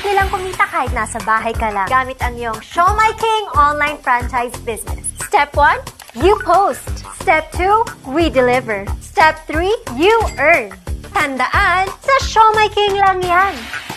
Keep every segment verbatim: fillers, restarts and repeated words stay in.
Simple lang kumita kahit nasa bahay ka lang. Gamit ang iyong Show My King online franchise business. Step one, you post. Step two, we deliver. Step three, you earn. Tandaan, sa Show My King lang yan.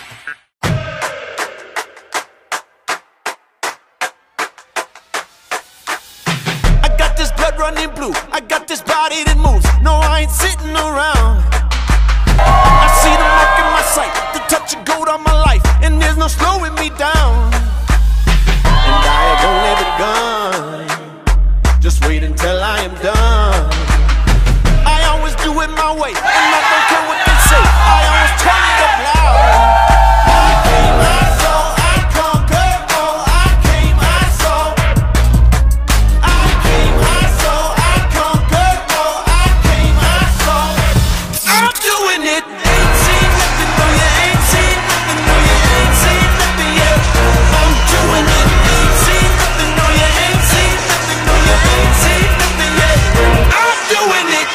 I got this blood running blue. I got this body that moves. No, I ain't sitting around. I see the mark in my sight, the touch of gold on my life, and there's no slowing me down. And I have only begun. Just wait until I am done. I always do it my way, and I don't care what they say. I always turn it up loud. I came my soul, I conquered. Oh, I came my soul. I came my soul, I conquered. Oh, I came my soul. I'm doing it. Ain't seen nothing, no, you ain't seen nothing, no, you ain't seen nothing yet. I'm doing it. Ain't seen nothing, no, you ain't seen nothing, no, you ain't seen nothing yet. I'm doing it.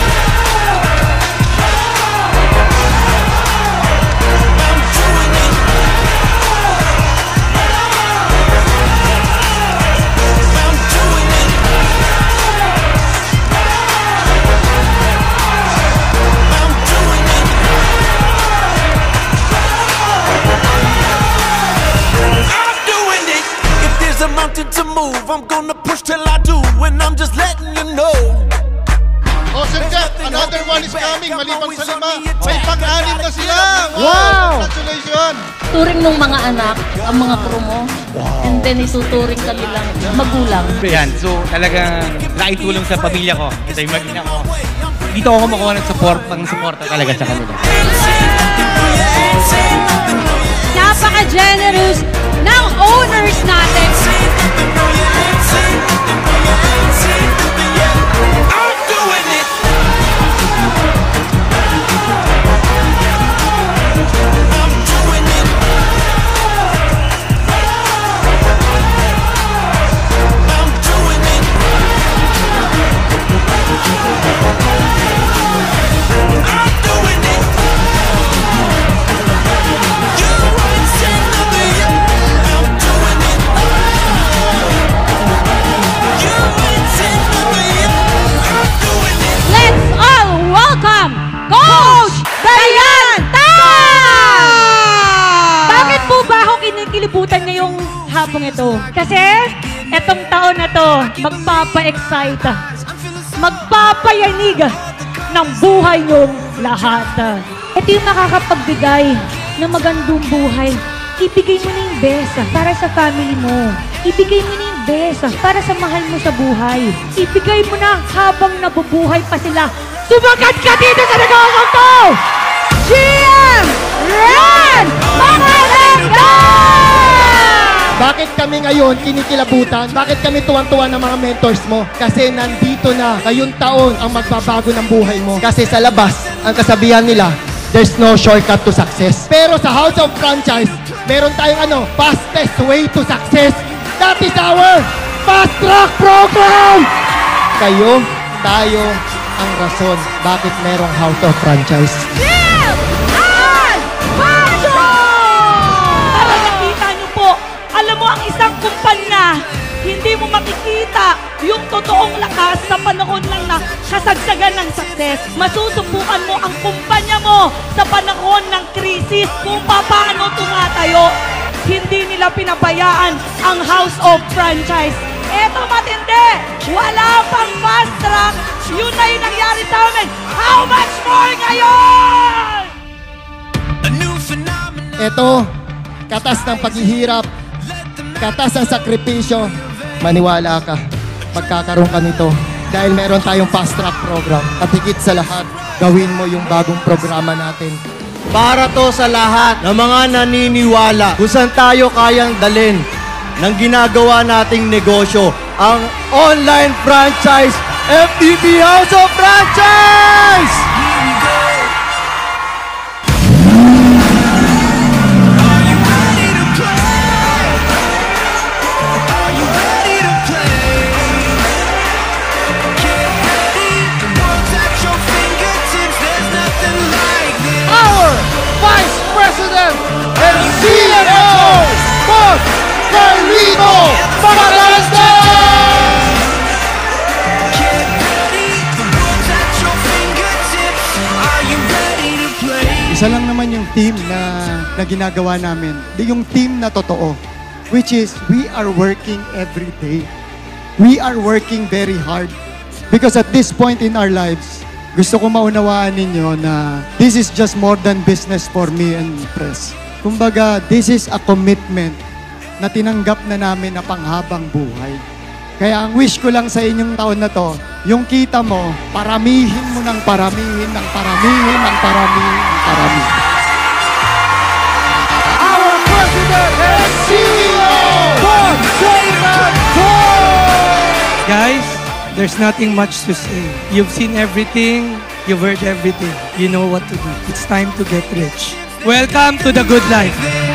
A mountain to move, I'm gonna push till I do, and I'm just letting you know. Oh, Sirkat, another one is coming, maliban sa lima. May pang-anim na sila. Wow! Congratulations! Turing ng mga anak, ang mga crew mo. Wow. And then ituturing kanilang magulang. Yan, so talagang nakitulong sa pamilya ko. Ito yung magina ko. Dito ako makuha ng support, pang suporta talaga sa kanila. Napaka-generous ng owners natin. Kilibutan ngayong hapong ito. Kasi, etong taon na to, magpapa-excite, magpapayanig ng buhay niyong lahat. Ito yung makakapagbigay ng magandang buhay. Ibigay mo na yung best para sa family mo. Ibigay mo na yung best para sa mahal mo sa buhay. Ibigay mo na habang nabubuhay pa sila. Sumagat ka dito sa nagawang to! G M! Run! Mga Lengga! Bakit kami ngayon kinikilabutan? Bakit kami tuwan-tuwa ng mga mentors mo? Kasi nandito na ngayong taon ang magbabago ng buhay mo. Kasi sa labas, ang kasabihan nila, there's no shortcut to success. Pero sa House of Franchise, meron tayong ano, fastest way to success. That is our Fast Track Program! Kayo, tayo, ang rason bakit merong House of Franchise. Alam mo, ang isang kumpanya, hindi mo makikita yung totoong lakas sa panahon lang na kasagsagan ng success. Masusubukan mo ang kumpanya mo sa panahon ng krisis kung paano tumatayo. Hindi nila pinabayaan ang House of Franchise. Eto matindi! Wala pang fast track! Yun na yung nangyari sa amin! How much more ngayon? Eto, katas ng paghihirap, katas ang sakripisyo, maniwala ka, magkakaroon ka nito. Dahil meron tayong fast track program. At higit sa lahat, gawin mo yung bagong programa natin. Para to sa lahat ng mga naniniwala kung saan tayo kayang dalhin ng ginagawa nating negosyo, ang online franchise F T P House of Franchise! Vice President and C M team na, na ginagawa namin, yung team na totoo, which is we are working every day. We are working very hard. Because at this point in our lives, gusto ko maunawaan ninyo na this is just more than business for me and Press. Kumbaga, this is a commitment na tinanggap na namin na panghabang buhay. Kaya ang wish ko lang sa inyong taon na to, yung kita mo, paramihin mo ng paramihin, ng paramihin, ng paramihin, ng paramihin. Our President and C E O, Bob David Cole! Guys, there's nothing much to say. You've seen everything, you've heard everything. You know what to do. It's time to get rich. Welcome to the good life.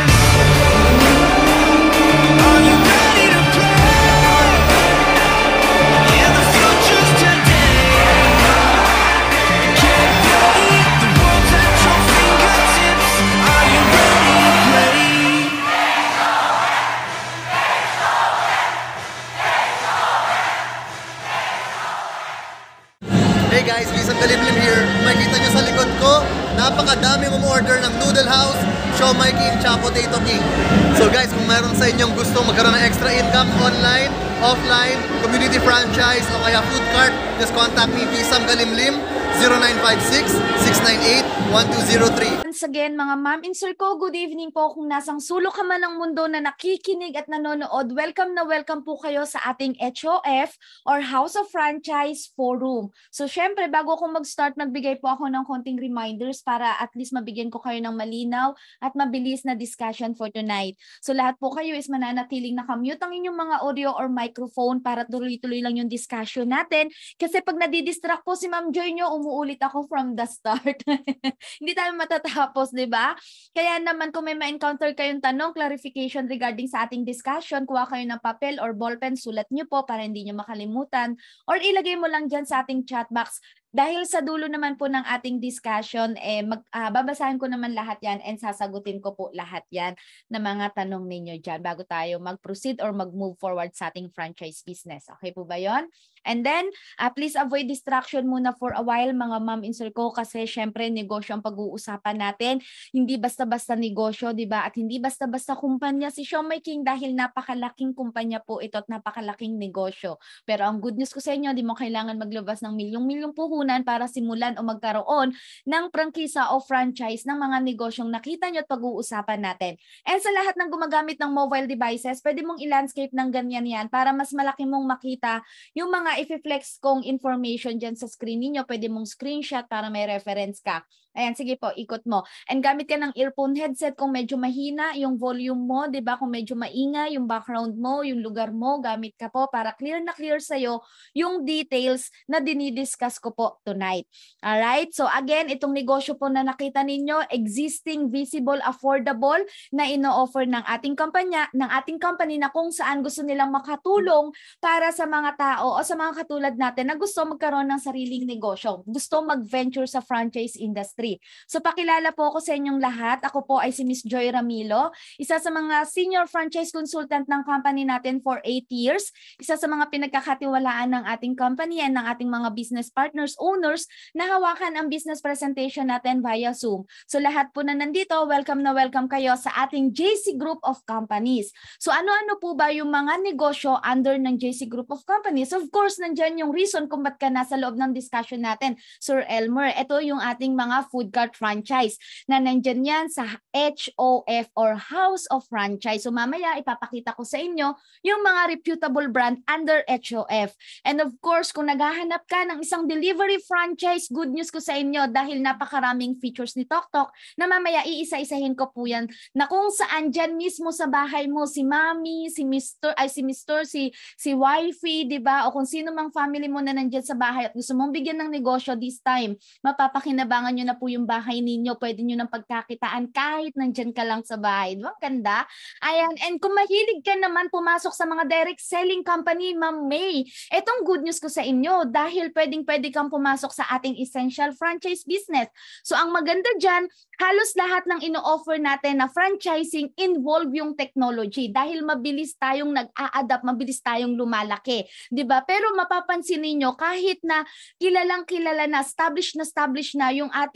Hey guys, Lisang Galimlim here. Makikita nyo sa likod ko, napakadami umorder ng Noodle House, Siomai King, Cha Potato King. So guys, kung meron sa inyong gusto magkaroon ng extra income online, offline, community franchise, o kaya food cart, just contact me, Lisang Galimlim, zero nine five six, six nine eight, one two zero three. Once again, mga ma'am in circle, good evening po kung nasang sulok ka man ng mundo na nakikinig at nanonood. Welcome na welcome po kayo sa ating H O F or House of Franchise Forum. So syempre, bago ako mag-start, magbigay po ako ng konting reminders para at least mabigyan ko kayo ng malinaw at mabilis na discussion for tonight. So lahat po kayo is mananatiling nakamute ang inyong mga audio or microphone para tuloy-tuloy lang yung discussion natin. Kasi pag nadidistract po si Ma'am Joy nyo, umuulit ako from the start. Hindi tayo matatapos, di ba? Kaya naman kung may ma-encounter kayong tanong, clarification regarding sa ating discussion, kuha kayo ng papel or ballpen, sulat nyo po para hindi nyo makalimutan or ilagay mo lang dyan sa ating chat box. Dahil sa dulo naman po ng ating discussion, eh, mag, uh, babasahin ko naman lahat yan and sasagutin ko po lahat yan na mga tanong ninyo dyan bago tayo mag-proceed or mag-move forward sa ating franchise business. Okay po ba yon? And then, uh, please avoid distraction muna for a while mga ma'am in circle kasi syempre negosyo ang pag-uusapan natin. Hindi basta-basta negosyo, di ba? At hindi basta-basta kumpanya si Siomai King dahil napakalaking kumpanya po ito at napakalaking negosyo. Pero ang good news ko sa inyo, di mo kailangan maglabas ng milyong-milyong puhunan para simulan o magkaroon ng prangkisa o franchise ng mga negosyong nakita nyo at pag-uusapan natin. And sa lahat ng gumagamit ng mobile devices, pwede mong i-landscape ng ganyan yan para mas malaki mong makita yung mga i-flex kong information dyan sa screen niyo. Pwede mong screenshot para may reference ka. Ayan, sige po, ikot mo. And gamit ka ng earphone headset kung medyo mahina yung volume mo, di ba? Kung medyo maingay yung background mo, yung lugar mo, gamit ka po para clear na clear sa'yo yung details na dinidiscuss ko po tonight. Alright? So again, itong negosyo po na nakita ninyo, existing, visible, affordable na ino-offer ng ating kampanya, ng ating company na kung saan gusto nilang makatulong para sa mga tao o sa mga katulad natin na gusto magkaroon ng sariling negosyo, gusto mag-venture sa franchise industry. So pakilala po ako sa inyong lahat. Ako po ay si Miss Joy Ramilo, isa sa mga senior franchise consultant ng company natin for eight years. Isa sa mga pinagkakatiwalaan ng ating company and ng ating mga business partners, owners na hawakan ang business presentation natin via Zoom. So lahat po na nandito, welcome na welcome kayo sa ating J C Group of Companies. So ano-ano po ba yung mga negosyo under ng J C Group of Companies? Of course, nandyan yung reason kung ba't ka nasa loob ng discussion natin, Sir Elmer. Ito yung ating mga food cart franchise na nandyan yan sa H O F or House of Franchise. So mamaya ipapakita ko sa inyo yung mga reputable brand under H O F. And of course, kung naghahanap ka ng isang delivery franchise, good news ko sa inyo dahil napakaraming features ni TokTok na mamaya iisa-isahin ko po yan na kung saan dyan mismo sa bahay mo si Mami, si Mister ay si Mister, si si Wifey, di ba? O kung sino mang family mo na nandyan sa bahay at gusto mong bigyan ng negosyo this time, mapapakinabangan nyo na po yung bahay ninyo. Pwede nyo ng pagkakitaan kahit nandyan ka lang sa bahay. Diba? Ganda. Ayan. And kung mahilig ka naman pumasok sa mga direct selling company, Ma'am May, etong good news ko sa inyo dahil pwedeng-pwede kang pumasok sa ating essential franchise business. So ang maganda dyan, halos lahat ng ino-offer natin na franchising involve yung technology dahil mabilis tayong nag-a-adapt, mabilis tayong lumalaki. Diba? Pero mapapansin ninyo kahit na kilalang kilala na, established na established na yung ating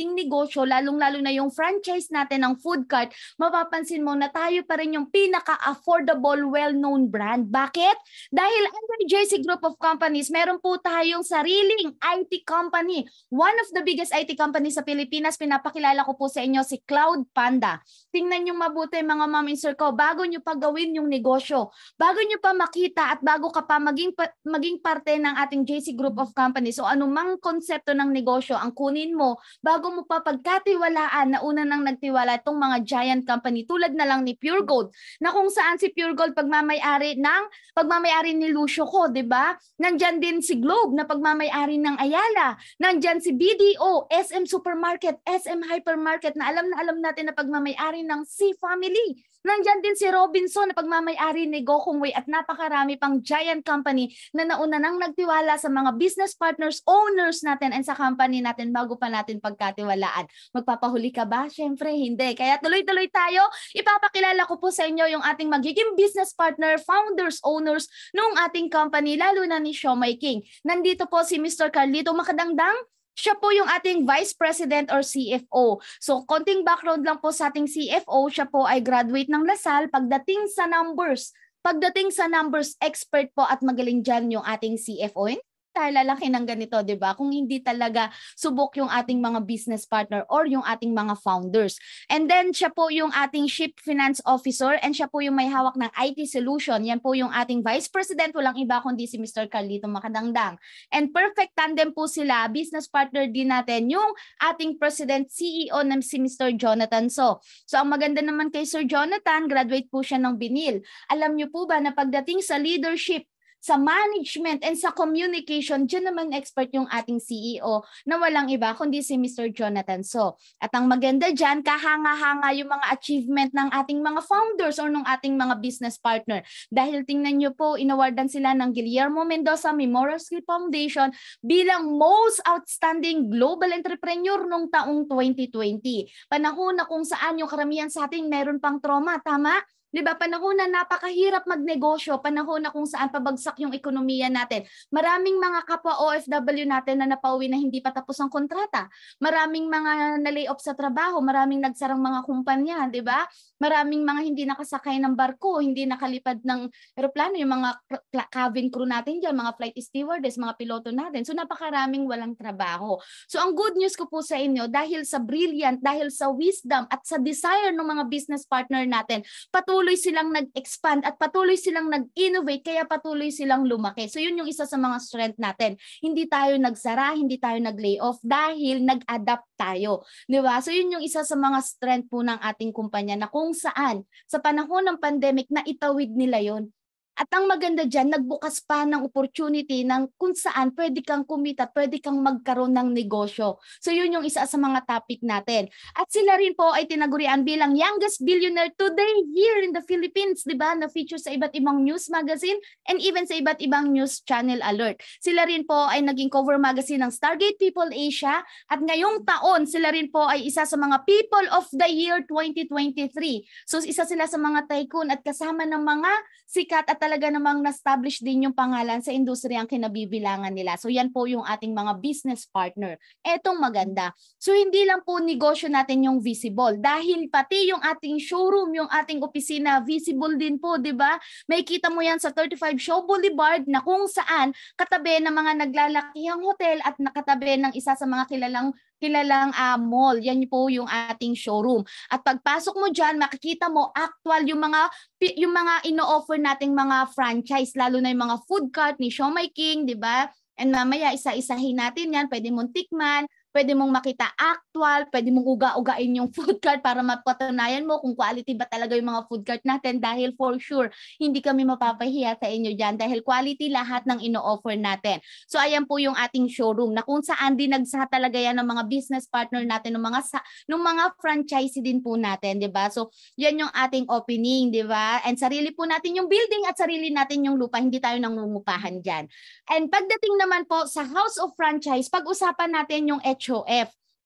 ating negosyo, lalong-lalo na yung franchise natin ng food cart, mapapansin mo na tayo pa rin yung pinaka-affordable, well-known brand. Bakit? Dahil under J C Group of Companies, meron po tayong sariling I T company. One of the biggest I T companies sa Pilipinas, pinapakilala ko po sa inyo si Cloud Panda. Tingnan nyo mabuti mga ma'am and sir ko, bago nyo pa gawin yung negosyo, bago nyo pa makita at bago ka pa maging, maging parte ng ating J C Group of Companies, so anumang konsepto ng negosyo ang kunin mo, bago mo pa pagkatiwalaan na una nang nagtiwala itong mga giant company tulad na lang ni Pure Gold, na kung saan si Pure Gold pagmamayari ng pagmamayari ni Lucio ko, 'di ba? Nandyan din si Globe na pagmamayari ng Ayala, nandyan si B D O, S M Supermarket, S M Hypermarket na alam na alam natin na pagmamayari ng C Family. Nandyan din si Robinson na pagmamayari ni Gokong Way at napakarami pang giant company na nauna nang nagtiwala sa mga business partners, owners natin and sa company natin bago pa natin pagkatiwalaan. Magpapahuli ka ba? Siyempre hindi. Kaya tuloy-tuloy tayo. Ipapakilala ko po sa inyo yung ating magiging business partner, founders, owners nung ating company, lalo na ni Siomai King. Nandito po si Mister Carlito Makadangdang. Siya po yung ating Vice President or C F O. So, konting background lang po sa ating C F O. Siya po ay graduate ng Lasal. Pagdating sa numbers, pagdating sa numbers, expert po at magaling dyan yung ating C F O. Tayo lalaki ng ganito, di ba? Kung hindi talaga subok yung ating mga business partner or yung ating mga founders. And then, siya po yung ating Chief Finance Officer and siya po yung may hawak ng I T solution. Yan po yung ating Vice President, walang iba kundi si Mister Carlito Makadangdang. And perfect tandem po sila, business partner din natin, yung ating President C E O na si Mister Jonathan So. So, ang maganda naman kay Sir Jonathan, graduate po siya ng Binil. Alam niyo po ba na pagdating sa leadership, sa management and sa communication, dyan naman expert yung ating C E O na walang iba kundi si Mister Jonathan So. At ang maganda dyan, kahanga-hanga yung mga achievement ng ating mga founders or ng ating mga business partner. Dahil tingnan nyo po, inawardan sila ng Guillermo Mendoza Memorial Skill Foundation bilang most outstanding global entrepreneur nung taong twenty twenty. Panahon na kung saan yung karamihan sa ating meron pang trauma, tama? Diba, panahon na napakahirap magnegosyo, panahon na kung saan pabagsak yung ekonomiya natin. Maraming mga kapwa O F W natin na napauwi na hindi pa tapos ang kontrata. Maraming mga na-layoff sa trabaho, maraming nagsarang mga kumpanya, di ba? Maraming mga hindi nakasakay ng barko, hindi nakalipad ng eroplano, yung mga cabin crew natin dyan, mga flight stewardess, mga piloto natin. So napakaraming walang trabaho. So ang good news ko po sa inyo, dahil sa brilliant, dahil sa wisdom at sa desire ng mga business partner natin, patuloy patuloy silang nag-expand at patuloy silang nag-innovate, kaya patuloy silang lumaki. So yun yung isa sa mga strength natin. Hindi tayo nagsara, hindi tayo nag-layoff dahil nag-adapt tayo. Di ba? So yun yung isa sa mga strength po ng ating kumpanya na kung saan sa panahon ng pandemic na itawid nila yon. At ang maganda dyan, nagbukas pa ng opportunity ng kung saan pwede kang kumita, pwede kang magkaroon ng negosyo. So yun yung isa sa mga topic natin. At sila rin po ay tinagurian bilang youngest billionaire today here in the Philippines, di ba? Na-feature sa iba't ibang news magazine and even sa iba't ibang news channel alert. Sila rin po ay naging cover magazine ng Stargate People Asia at ngayong taon sila rin po ay isa sa mga People of the Year twenty twenty-three. So isa sila sa mga tycoon at kasama ng mga sikat at talaga namang na-establish din yung pangalan sa industriya ang kinabibilangan nila. So yan po yung ating mga business partner. Etong maganda. So hindi lang po negosyo natin yung visible dahil pati yung ating showroom, yung ating opisina visible din po, 'di ba? May kita mo yan sa thirty-five Shaw Boulevard na kung saan katabi ng mga naglalakihang hotel at nakatabi ng isa sa mga kilalang kilalang uh, mall. Yan po yung ating showroom. At pagpasok mo dyan, makikita mo actual yung mga yung mga ino-offer nating mga franchise, lalo na yung mga food cart ni Siomai King, di ba? And mamaya isa-isahin natin yan. Pwede mong tikman, pwede mong makita actual, pwede mong uga-ugain yung food cart para mapatunayan mo kung quality ba talaga yung mga food cart natin dahil for sure, hindi kami mapapahiya sa inyo dyan dahil quality lahat ng ino-offer natin. So ayan po yung ating showroom na kung saan dinagsa talaga yan ng mga business partner natin, ng mga, ng mga franchisee din po natin, di ba? So yan yung ating opening, di ba? And sarili po natin yung building at sarili natin yung lupa, hindi tayo nangungupahan dyan. And pagdating naman po sa House of Franchise, pag-usapan natin yung H O F.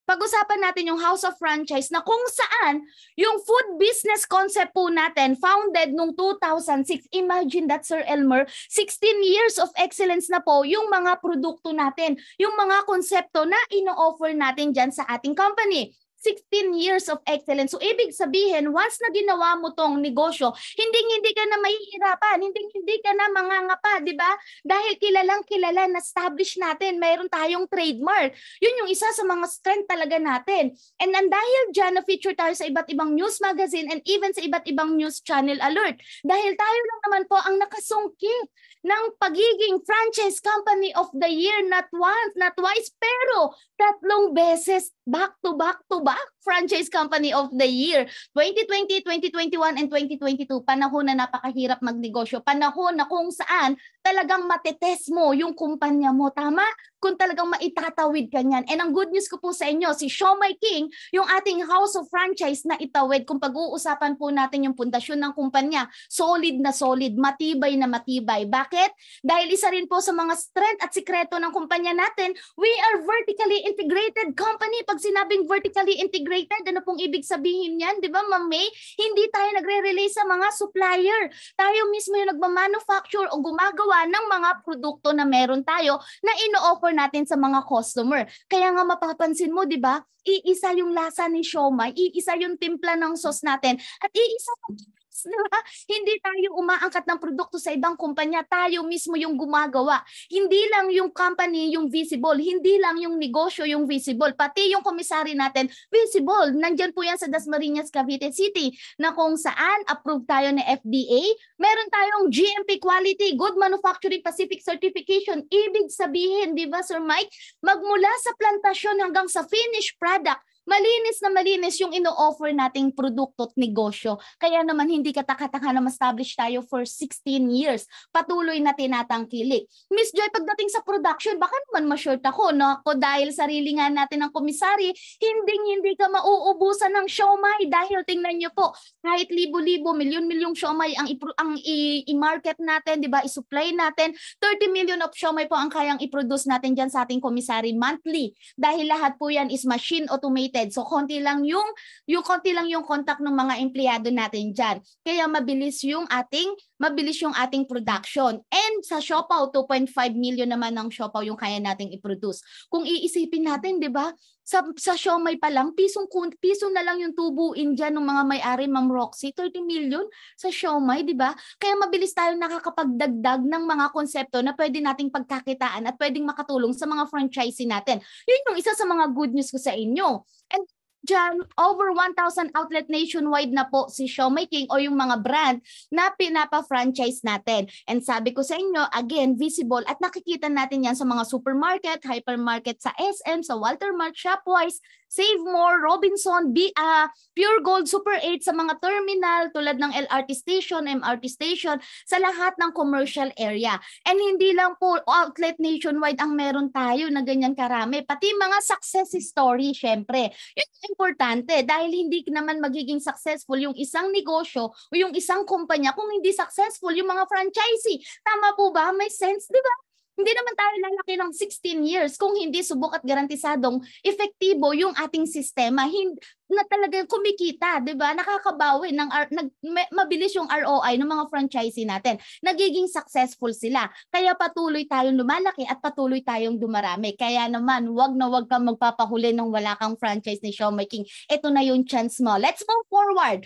pag-usapan natin yung House of Franchise na kung saan yung food business concept po natin, founded nung two thousand six. Imagine that, Sir Elmer, sixteen years of excellence na po yung mga produkto natin, yung mga konsepto na ino-offer natin dyan sa ating company. sixteen years of excellence. So, ibig sabihin, once na ginawa mo tong negosyo, hindi-hindi ka na mahihirapan, hindi-hindi ka na mangangapa, di ba? Dahil kilalang kilala, na-establish natin, mayroon tayong trademark. Yun yung isa sa mga strength talaga natin. And then, dahil dyan, na-feature tayo sa iba't ibang news magazine and even sa iba't ibang news channel alert. Dahil tayo lang naman po ang nakasungkit ng pagiging franchise company of the year, not once, not twice, pero tatlong beses back to back to back franchise company of the year. twenty twenty, twenty twenty-one, and twenty twenty-two, panahon na napakahirap magnegosyo. Panahon na kung saan talagang matetest mo yung kumpanya mo. Tama? Kung talagang maitatawid ka niyan. And ang good news ko po sa inyo, si Siomai King, yung ating House of Franchise na itawid, kung pag-uusapan po natin yung pundasyon ng kumpanya, solid na solid, matibay na matibay. Bakit? Dahil isa rin po sa mga strength at sikreto ng kumpanya natin, we are vertically integrated company. Pag sinabing vertically integrated, ano pong ibig sabihin yan? Di ba, Ma'am May? Hindi tayo nagre-release sa mga supplier. Tayo mismo yung nagmamanufacture o gumagawa ng mga produkto na meron tayo na ino-offer natin sa mga customer. Kaya nga mapapansin mo, di ba? Iisa yung lasa ni siomai, iisa yung timpla ng sauce natin, at iisa diba? Hindi tayo umaangkat ng produkto sa ibang kumpanya, tayo mismo yung gumagawa. Hindi lang yung company yung visible, hindi lang yung negosyo yung visible, pati yung komisary natin visible. Nandyan po yan sa Dasmariñas, Cavite City, na kung saan approved tayo ng F D A. Meron tayong G M P Quality, Good Manufacturing Pacific Certification. Ibig sabihin, di ba Sir Mike, magmula sa plantasyon hanggang sa finished product, malinis na malinis yung ino-offer nating produkto at negosyo. Kaya naman hindi kataka-taka na ma-establish tayo for sixteen years. Patuloy na tinatangkilik. Miss Joy, pagdating sa production, baka naman ma-short ako, no? Ako dahil sarili nga natin ng komisary, hindi-hindi ka mauubusan ng siomai dahil tingnan nyo po, kahit libo-libo, milyon-milyong siomai ang ang i-market natin, di ba? I-supply natin, thirty million of siomai po ang kayang i-produce natin dyan sa ating komisary monthly. Dahil lahat po yan is machine automated. So konti lang yung yung konti lang yung contact ng mga empleyado natin diyan. Kaya mabilis yung ating mabilis yung ating production. And sa siopaw, two point five million naman ng siopaw yung kaya nating i-produce. Kung iisipin natin, 'di ba? Sa sa siomai pa lang, pisong piso na lang yung tubuin diyan ng mga may-ari, Ma'am Roxy, thirty million sa siomai, 'di ba? Kaya mabilis tayong nakakapagdagdag ng mga konsepto na pwede nating pagkakitaan at pwedeng makatulong sa mga franchisee natin. Yun yung isa sa mga good news ko sa inyo. And dyan, over one thousand outlet nationwide na po si Siomai King o yung mga brand na pinapa-franchise natin. And sabi ko sa inyo, again, visible at nakikita natin yan sa mga supermarket, hypermarket sa S M, sa Walter Mart, Shopwise, Save More, Robinson, B A, Pure Gold, Super eight sa mga terminal tulad ng L R T station, M R T station, sa lahat ng commercial area. And hindi lang po outlet nationwide ang meron tayo na ganyan karami, pati mga success story, syempre. Yun importante dahil hindi naman magiging successful yung isang negosyo o yung isang kumpanya kung hindi successful yung mga franchisee. Tama po ba? May sense, di ba? Hindi naman tayo lalaki ng sixteen years kung hindi subok at garantisadong epektibo yung ating sistema. Hindi, na talagang kumikita, di ba? Nakakabawi, ng, nag, mabilis yung R O I ng mga franchisee natin. Nagiging successful sila. Kaya patuloy tayong lumalaki at patuloy tayong dumarami. Kaya naman, wag na wag kang magpapahuli ng wala kang franchise ni Siomai King. Ito na yung chance mo. Let's move forward.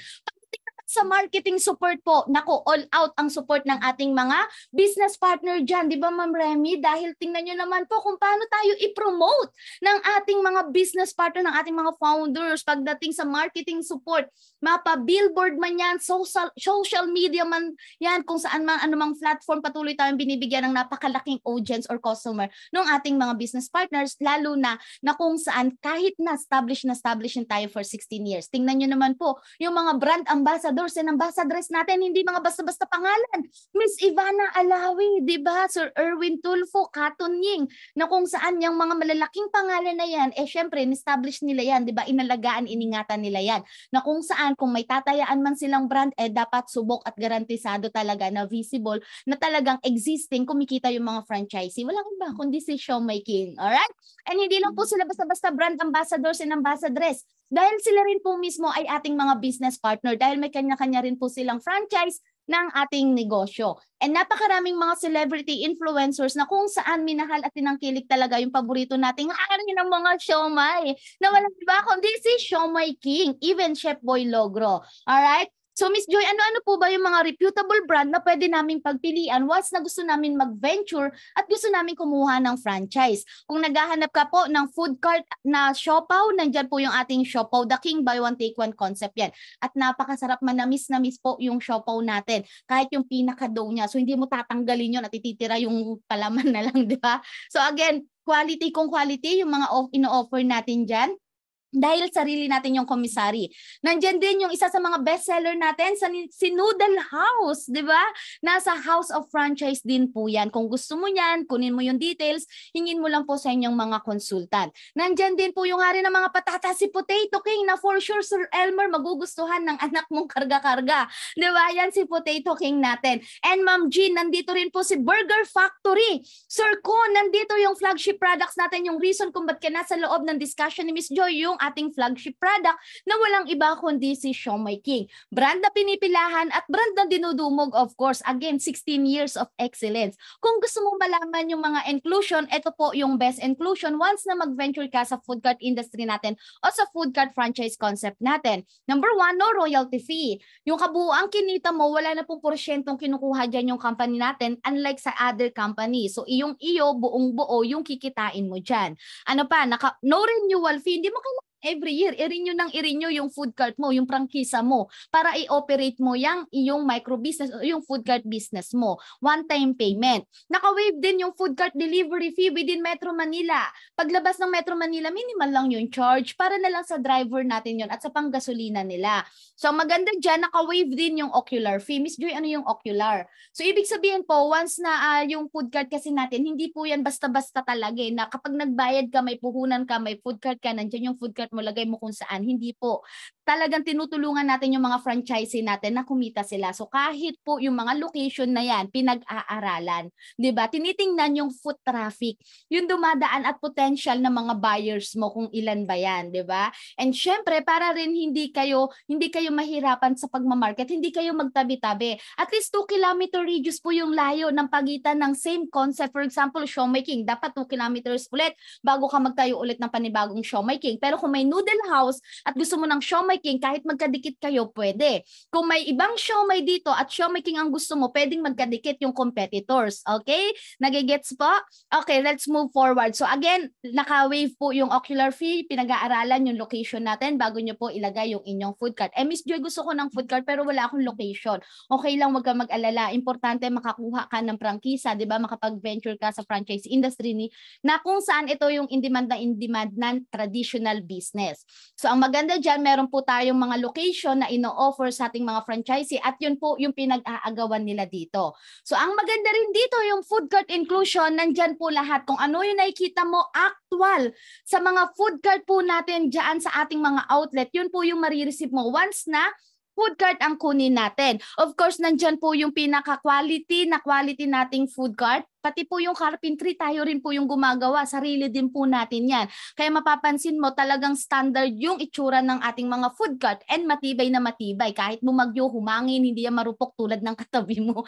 Sa marketing support po, nako, all out ang support ng ating mga business partner dyan. Di ba, Ma'am Remy? Dahil tingnan nyo naman po kung paano tayo i-promote ng ating mga business partner, ng ating mga founders pagdating sa marketing support. Mapa-billboard man yan, social, social media man yan, kung saan man, anumang platform, patuloy tayong binibigyan ng napakalaking audience or customer ng ating mga business partners, lalo na na kung saan kahit na-establish na-establish tayo for sixteen years. Tingnan nyo naman po, yung mga brand ambassador ambassadors and ambassadress natin, hindi mga basta-basta pangalan. Miss Ivana Alawi, di ba? Sir Erwin Tulfo, Katon Ying, na kung saan yung mga malalaking pangalan na yan, eh syempre, in-establish nila yan, di ba? Inalagaan, iningatan nila yan. Na kung saan, kung may tatayaan man silang brand, eh dapat subok at garantisado talaga na visible, na talagang existing, kumikita yung mga franchisee. Walang iba, kundi si Siomai King. Alright? And hindi lang po sila basta-basta brand ambassadors and ambassadress. Dahil sila rin po mismo ay ating mga business partner dahil may kanya-kanya rin po silang franchise ng ating negosyo. And napakaraming mga celebrity influencers na kung saan minahal at tinangkilik talaga yung paborito nating hari ng mga siomai na walang iba kundi si Siomai King, even Chef Boy Logro. Alright? So Miss Joy, ano-ano po ba yung mga reputable brand na pwede naming pagpilian once na gusto namin mag-venture at gusto namin kumuha ng franchise? Kung naghahanap ka po ng food cart na siopaw, nandyan po yung ating siopaw, the king buy one take one concept yan. At napakasarap, manamis na miss po yung siopaw natin. Kahit yung pinaka-dough niya. So hindi mo tatanggalin yun at ititira yung palaman na lang, di ba? So again, quality kung quality, yung mga ino-offer natin dyan. Dahil sarili natin yung commissary. Nandiyan din yung isa sa mga bestseller natin, sa si Noodle House, di ba? Nasa House of Franchise din po yan. Kung gusto mo yan, kunin mo yung details, hingin mo lang po sa inyong mga consultant. Nandiyan din po yung hari ng mga patatas, si Potato King, na for sure, Sir Elmer, magugustuhan ng anak mong karga-karga. Di ba? Yan si Potato King natin. And Ma'am Jean, nandito rin po si Burger Factory. Sir Ko, nandito yung flagship products natin, yung reason kung ba't ka nasa loob ng discussion ni Miss Joy, yung ating flagship product na walang iba kundi si Siomai King. Brand na pinipilahan at brand na dinudumog, of course. Again, sixteen years of excellence. Kung gusto mo malaman yung mga inclusion, ito po yung best inclusion once na mag-venture ka sa food cart industry natin o sa food cart franchise concept natin. Number one, no royalty fee. Yung kabuuang kinita mo, wala na pong porsyentong kinukuha dyan yung company natin, unlike sa other company. So, iyong iyo, buong buo, yung kikitain mo dyan. Ano pa, naka, no renewal fee. Hindi mo kailangan every year, i-renew ng i-renew yung food cart mo, yung prangkisa mo, para i-operate mo yung iyong micro business o yung food cart business mo. One-time payment. Naka-waive din yung food cart delivery fee within Metro Manila. Paglabas ng Metro Manila, minimal lang yung charge para na lang sa driver natin yon at sa panggasolina nila. So, maganda dyan, naka-waive din yung ocular fee. Miss Joy, ano yung ocular? So, ibig sabihin po, once na uh, yung food cart kasi natin, hindi po yan basta-basta talaga eh, na kapag nagbayad ka, may puhunan ka, may food cart ka, nandiyan yung food cart mo, lagay mo kung saan. Hindi po. Talagang tinutulungan natin yung mga franchisee natin na kumita sila. So kahit po yung mga location na yan, pinag-aaralan. Diba? Tinitingnan yung foot traffic, yung dumadaan at potential ng mga buyers mo kung ilan ba yan. Diba? And syempre, para rin hindi kayo, hindi kayo mahirapan sa pagmamarket, hindi kayo magtabi-tabi. At least two kilometer radius po yung layo ng pagitan ng same concept. For example, Siomai King, dapat two kilometers ulit bago ka magtayo ulit ng panibagong Siomai King. Pero kung may Noodle House at gusto mo ng Siomai King, kahit magkadikit kayo, pwede. Kung may ibang Siomai dito at Siomai King ang gusto mo, pwedeng magkadikit yung competitors. Okay? Nagigets po? Okay, let's move forward. So again, naka-waive po yung ocular fee, pinag-aaralan yung location natin bago nyo po ilagay yung inyong food cart. Eh, Miss Joy, gusto ko ng food cart pero wala akong location. Okay lang, wag ka mag-alala. Importante makakuha ka ng prangkisa, di ba? Makapag-venture ka sa franchise industry ni na kung saan ito yung in-demand na in-demand ng traditional business. So ang maganda dyan, meron po tayong mga location na ino-offer sa ating mga franchisee at yun po yung pinag-aagawan nila dito. So ang maganda rin dito, yung food cart inclusion, nandyan po lahat. Kung ano yung nakikita mo actual sa mga food cart po natin dyan sa ating mga outlet, yun po yung marireceive mo once na food cart ang kunin natin. Of course, nandyan po yung pinaka-quality na quality nating food cart. Pati po yung carpentry, tayo rin po yung gumagawa. Sarili din po natin yan. Kaya mapapansin mo talagang standard yung itsura ng ating mga food cart and matibay na matibay. Kahit bumagyo, humangin, hindi yan marupok tulad ng katabi mo.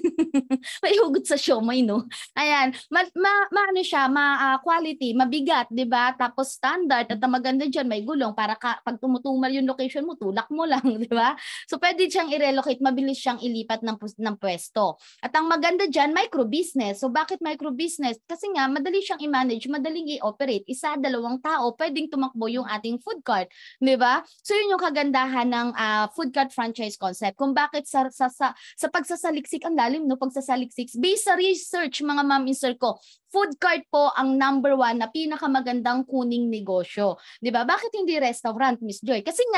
May hugot sa siomai, no? Ayan. Ma, ma, ma ano siya, ma, uh, quality, mabigat, di ba? Tapos standard at maganda dyan, may gulong para ka, pag tumutumal yung location mo, tulak mo lang, di ba? So pwede siyang i-relocate, mabilis siyang ilipat ng, ng pwesto. At ang maganda dyan, micro-business. So bakit micro-business? Kasi nga, madali siyang i-manage, madaling i-operate. Isa, dalawang tao, pwedeng tumakbo yung ating food cart. Di ba? So yun yung kagandahan ng uh, food cart franchise concept. Kung bakit sa, sa, sa, sa pagsasaliksik, ang lalim, no? Pagsasaliksik, based sa research, mga ma'am in circle, food cart po ang number one na pinakamagandang kuning negosyo. Di ba? Bakit hindi restaurant, Miss Joy? Kasi nga,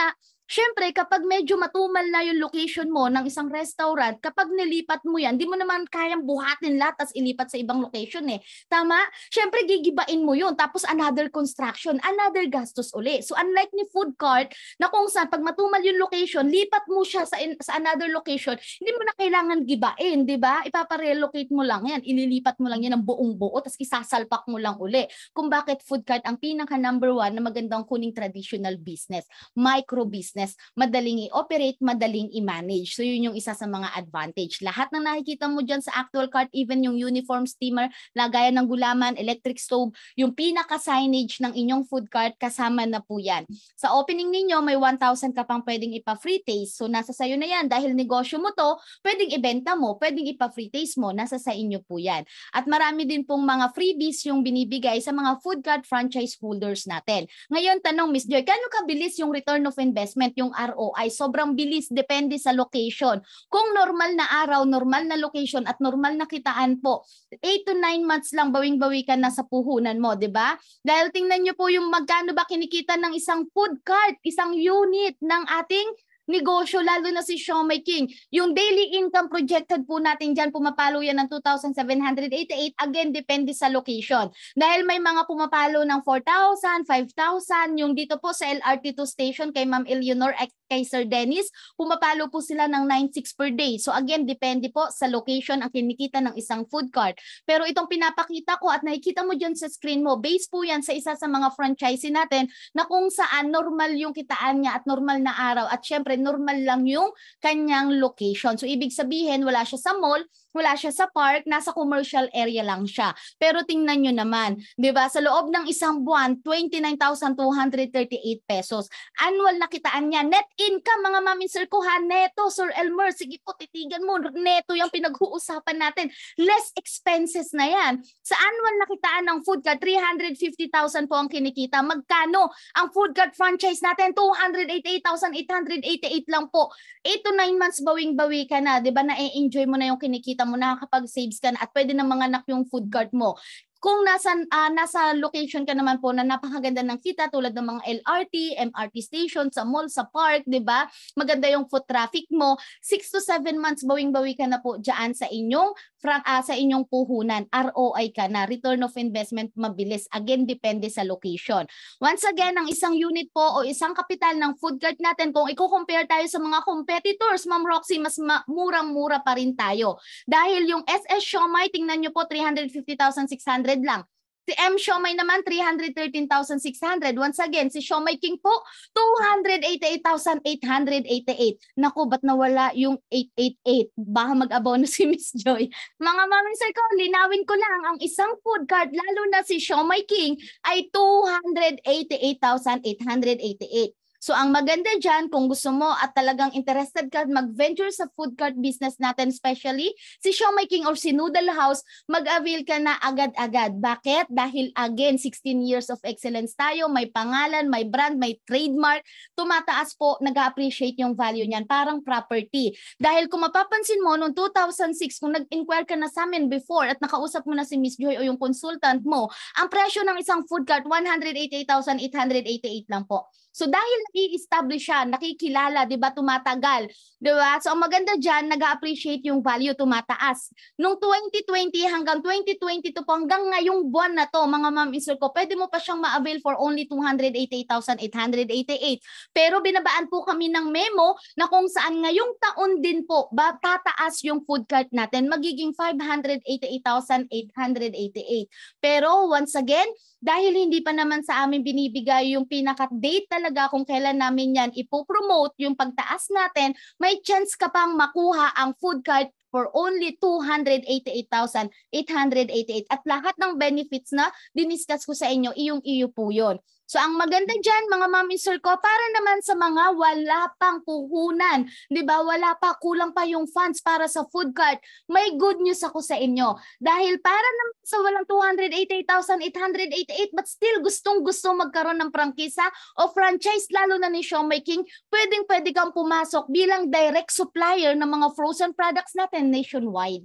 Syempre, kapag medyo matumal na yung location mo ng isang restaurant, kapag nilipat mo yan, di mo naman kayang buhatin lahat tas ilipat sa ibang location eh. Tama? Syempre, gigibain mo yun. Tapos another construction, another gastos uli. So unlike ni food cart, na kung saan pag matumal yung location, lipat mo siya sa, in, sa another location, hindi mo na kailangan gibain, di ba? Ipapa-relocate mo lang yan. Ililipat mo lang yan ng buong buo, tas isasalpak mo lang uli. Kung bakit food cart ang pinaka number one na magandang kuning traditional business, micro business, madaling i-operate, madaling i-manage. So yun yung isa sa mga advantage. Lahat ng nakikita mo dyan sa actual cart, even yung uniform steamer, lagayan ng gulaman, electric stove, yung pinaka-signage ng inyong food cart, kasama na po yan. Sa opening ninyo, may one thousand ka pang pwedeng ipa-free taste. So nasa sayo na yan. Dahil negosyo mo to, pwedeng ibenta mo, pwedeng ipa-free taste mo, nasa sa inyo po yan. At marami din pong mga freebies yung binibigay sa mga food cart franchise holders natin. Ngayon, tanong Miss Joy, kano kabilis yung return of investment, yung R O I? Sobrang bilis, depende sa location. Kung normal na araw, normal na location at normal na kitaan po, eight to nine months lang bawing-bawi ka na sa puhunan mo, 'di ba? Dahil tingnan niyo po yung magkano ba kinikita ng isang food cart, isang unit ng ating negosyo, lalo na si Siomai King. Yung daily income projected po natin dyan, pumapalo yan ng two thousand seven hundred eighty-eight. Again, depende sa location. Dahil may mga pumapalo ng four thousand, five thousand. Yung dito po sa L R T two station kay Ma'am Eleanor at kay Sir Dennis, pumapalo po sila ng nine six per day. So again, depende po sa location ang kinikita ng isang food cart. Pero itong pinapakita ko at nakikita mo dyan sa screen mo, base po yan sa isa sa mga franchisee natin na kung saan normal yung kitaan niya at normal na araw. At syempre, normal lang yung kanyang location. So ibig sabihin, wala siya sa mall, wala siya sa park, nasa commercial area lang siya. Pero tingnan nyo naman, 'di ba? Sa loob ng isang buwan, twenty-nine thousand two hundred thirty-eight pesos. Annual na kitaan niya. Net income, mga mamin sir ko ha, neto, Sir Elmer, sige po, titigan mo, neto yung pinag-uusapan natin. Less expenses na yan. Sa annual na kitaan ng food cart, three hundred fifty thousand po ang kinikita. Magkano ang food cart franchise natin? two hundred eighty-eight thousand eight hundred eighty-eight lang po. eight to nine months bawing-bawi ka na, 'di ba? Na-enjoy mo na yung kinikita mo, nakakapag-saves ka na at pwede na manganak yung food cart mo. Kung nasa, uh, nasa location ka naman po na napakaganda ng kita tulad ng mga L R T, M R T station, sa mall, sa park, di ba? Maganda yung foot traffic mo. six to seven months bawing-bawi ka na po dyan sa inyong, uh, sa inyong puhunan. R O I ka na. Return of investment mabilis. Again, depende sa location. Once again, ang isang unit po o isang kapital ng food cart natin, kung i-compare tayo sa mga competitors, Ma'am Roxy, mas murang-mura pa rin tayo. Dahil yung S S Siomai, tingnan nyo po, three hundred fifty thousand six hundred lang. Si M Siomai naman, three hundred thirteen thousand six hundred. Once again, si Siomai King po, two hundred eighty-eight thousand eight hundred eighty-eight. Naku, ba't nawala yung eight eighty-eight? Baka mag-abono si Miss Joy. Mga mami sir ko, linawin ko lang, ang isang food cart, lalo na si Siomai King, ay two hundred eighty-eight thousand eight hundred eighty-eight. So ang maganda dyan, kung gusto mo at talagang interested ka mag-venture sa food cart business natin, especially si Siomai King or si Noodle House, mag-avail ka na agad-agad. Bakit? Dahil again, sixteen years of excellence tayo, may pangalan, may brand, may trademark, tumataas po, nag-appreciate yung value niyan, parang property. Dahil kung mapapansin mo, noong two thousand six, kung nag-inquire ka na sa amin before at nakausap mo na si Miss Joy o yung consultant mo, ang presyo ng isang food cart, one hundred eighty-eight thousand eight hundred eighty-eight lang po. So dahil nai-establish siya, nakikilala, 'di ba, tumatagal, 'di ba? So ang maganda diyan, nag-appreciate yung value, tumataas. Nung twenty twenty hanggang twenty twenty-two po, hanggang ngayong buwan na 'to, mga ma'am sir ko, pwede mo pa siyang ma-avail for only two hundred eighty-eight thousand eight hundred eighty-eight. Pero binabaan po kami ng memo na kung saan ngayong taon din po ba tataas yung food cart natin, magiging five hundred eighty-eight thousand eight hundred eighty-eight. Pero once again, dahil hindi pa naman sa amin binibigay yung pinaka-date talaga kung kailan namin yan ipopromote yung pagtaas natin, may chance ka pang makuha ang food cart for only two hundred eighty-eight thousand eight hundred eighty-eight. At lahat ng benefits na diniscuss ko sa inyo, iyong-iyo po yun. So ang maganda dyan, mga mami sir ko, para naman sa mga wala pang puhunan, di ba, wala pa, kulang pa yung funds para sa food cart, may good news ako sa inyo. Dahil para naman sa walang two hundred eighty-eight thousand eight hundred eighty-eight, but still gustong-gusto magkaroon ng prangkisa o franchise, lalo na ni Siomai King, pwedeng-pwede kang pumasok bilang direct supplier ng mga frozen products natin nationwide.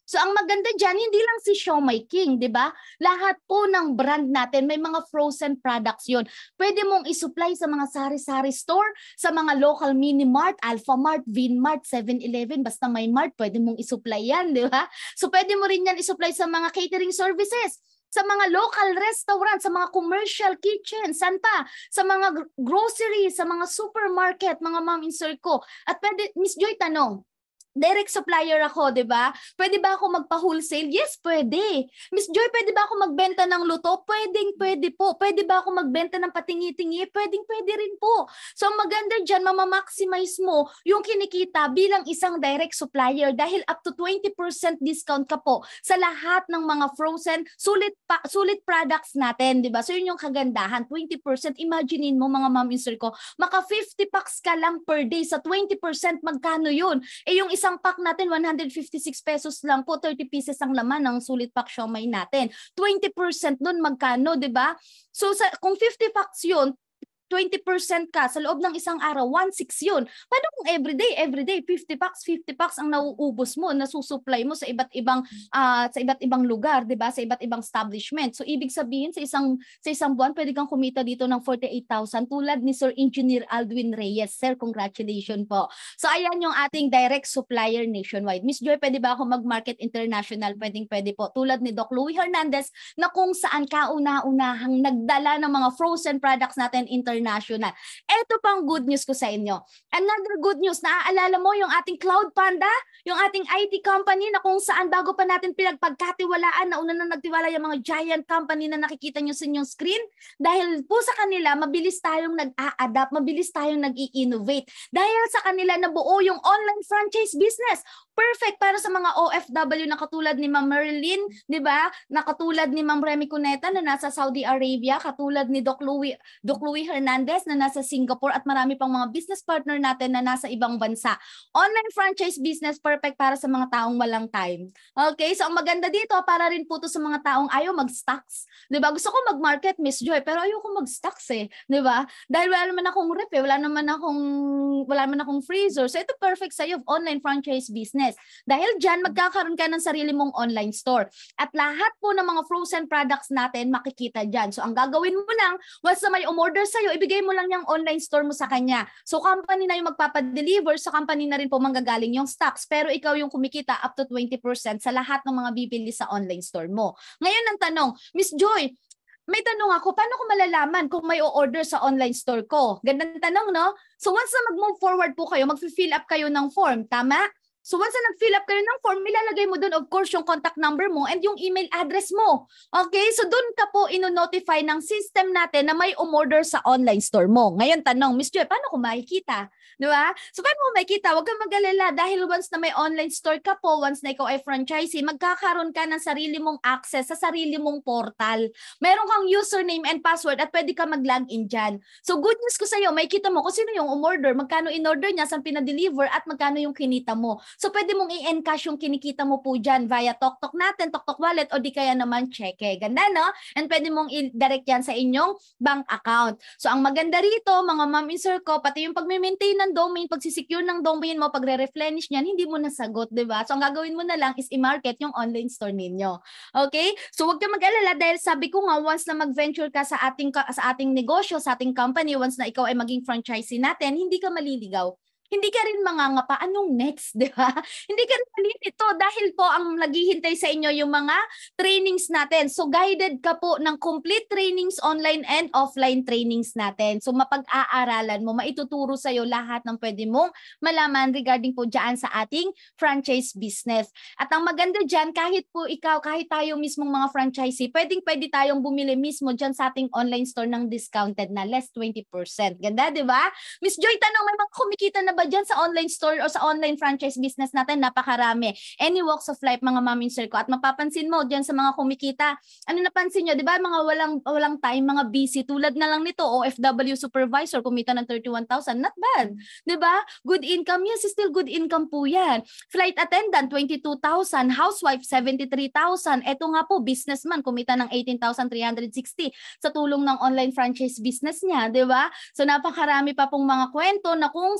So ang maganda dyan, hindi lang si Siomai King, di ba? Lahat po ng brand natin, may mga frozen products yun. Pwede mong isupply sa mga sari-sari store, sa mga local mini mart, Alpha Mart, Vinmart, seven eleven, basta may mart, pwede mong isupply yan, di ba? So pwede mo rin yan isupply sa mga catering services, sa mga local restaurant, sa mga commercial kitchen, saan pa? Sa mga grocery, sa mga supermarket, mga mom in circle. At pwede, Miss Joy, tanong, direct supplier ako, di ba? Pwede ba ako magpa-wholesale? Yes, pwede. Miss Joy, pwede ba ako magbenta ng luto? Pwedeng, pwede po. Pwede ba ako magbenta ng patingi-tingi? Pwedeng, pwede rin po. So, ang maganda dyan, mamamaximize mo yung kinikita bilang isang direct supplier dahil up to twenty percent discount ka po sa lahat ng mga frozen, sulit pa, sulit products natin, di ba? So, yun yung kagandahan, twenty percent. Imaginein mo, mga mom in circle, maka fifty packs ka lang per day sa twenty percent, magkano yun? Eh, yung isang pack natin, one hundred fifty-six pesos lang po, thirty pieces ang laman ng sulit pack siomai natin. twenty percent doon magkano, 'di ba? So sa kung fifty packs 'yun, twenty percent ka sa loob ng isang araw, one hundred six yun. Paano kung everyday, everyday, fifty packs, fifty packs ang nauubos mo, nasusupply mo sa iba't ibang uh, sa iba't ibang lugar, 'di ba? Sa iba't ibang establishment. So ibig sabihin sa isang sa isang buwan pwede kang kumita dito ng forty-eight thousand tulad ni Sir Engineer Aldwin Reyes. Sir, congratulations po. So ayan yung ating direct supplier nationwide. Miss Joy, pwede ba ako mag-market international? Pwedeng pwede po. Tulad ni Doc Louie Hernandez na kung saan kauna-unahang nagdala ng mga frozen products natin international. National. Ito pang good news ko sa inyo. Another good news, naaalala mo yung ating Cloud Panda, yung ating I T company na kung saan bago pa natin pinagpagkatiwalaan, nauna na nagtiwala yung mga giant company na nakikita nyo sa inyong screen. Dahil po sa kanila, mabilis tayong nag-a-adapt, mabilis tayong nag-i-innovate. Dahil sa kanila, nabuo yung online franchise business. Perfect para sa mga O F W na katulad ni Ma'am Marilyn, di ba? Na katulad ni Ma'am Remy Cuneta na nasa Saudi Arabia, katulad ni Doc Louie, Doc Louie Hernandez na nasa Singapore at marami pang mga business partner natin na nasa ibang bansa. Online franchise business, perfect para sa mga taong walang time. Okay, so ang maganda dito, para rin po to sa mga taong ayaw mag-stocks. Di ba? Gusto ko mag-market, Miss Joy, pero ayaw ko mag-stocks eh. Di ba? Dahil wala naman akong rep eh, wala naman akong, wala naman akong freezer. So ito perfect sa'yo of online franchise business. Dahil dyan, magkakaroon ka ng sarili mong online store. At lahat po ng mga frozen products natin makikita dyan. So ang gagawin mo lang, once na may umorder sa'yo, ibigay mo lang yung online store mo sa kanya. So company na yung magpapadeliver, sa company na rin po manggagaling yung stocks. Pero ikaw yung kumikita up to twenty percent sa lahat ng mga bibili sa online store mo. Ngayon ang tanong, Miss Joy, may tanong ako, paano ko malalaman kung may o-order sa online store ko? Gandang tanong, no? So once na mag-move forward po kayo, mag-fill up kayo ng form, tama? So once na nag-fill up kayo ng form, ilalagay mo doon of course yung contact number mo and yung email address mo. Okay? So doon ka po ino-notify ng system natin na may umorder sa online store mo. Ngayon tanong, Miss Joy, paano ko makikita? Di ba? So paano mo makikita? Huwag kang mag-alala dahil once na may online store ka po, once na ikaw ay franchisee, magkakaroon ka ng sarili mong access sa sarili mong portal. Meron kang username and password at pwede ka mag-login dyan. So good news ko sa'yo, makikita mo kung sino yung umorder, magkano in-order niya, saan pinadeliver at magkano yung kinita mo. So pwede mong i-encash yung kinikita mo po dyan via TokTok natin, TokTok Wallet o di kaya naman cheque. Ganda, no? And pwede mong i-direct yan sa inyong bank account. So ang maganda rito, mga ma'am in circle, pati yung pag-maintain ng domain, pag-secure ng domain mo, pagre-replenish niyan, hindi mo nasagot, di ba? So ang gagawin mo na lang is i-market yung online store ninyo. Okay? So huwag ka mag-alala dahil sabi ko nga, once na mag-venture ka sa ating, sa ating negosyo, sa ating company, once na ikaw ay maging franchisee natin, hindi ka maliligaw. Hindi ka rin mangangapa, anong next, di ba? Hindi ka rin malilito dahil po ang naghihintay sa inyo yung mga trainings natin. So guided ka po ng complete trainings online and offline trainings natin. So mapag-aaralan mo, maituturo sa'yo lahat ng pwede mong malaman regarding po dyan sa ating franchise business. At ang maganda dyan, kahit po ikaw, kahit tayo mismong mga franchisee, pwedeng pwede tayong bumili mismo dyan sa ating online store ng discounted na less twenty percent. Ganda, di ba? Miss Joy, tanong, may mga kumikita na ba dyan sa online store o sa online franchise business natin? Napakarami. Any walks of life, mga mom in circle. At mapapansin mo dyan sa mga kumikita, ano napansin nyo, di ba? Mga walang, walang time, mga busy. Tulad na lang nito, O F W supervisor, kumita ng thirty-one thousand. Not bad. Di ba? Good income. Yes, still good income po yan. Flight attendant, twenty-two thousand. Housewife, seventy-three thousand. Ito nga po, businessman, kumita ng eighteen thousand three hundred sixty sa tulong ng online franchise business niya. Di ba? So napakarami pa pong mga kwento na kung saan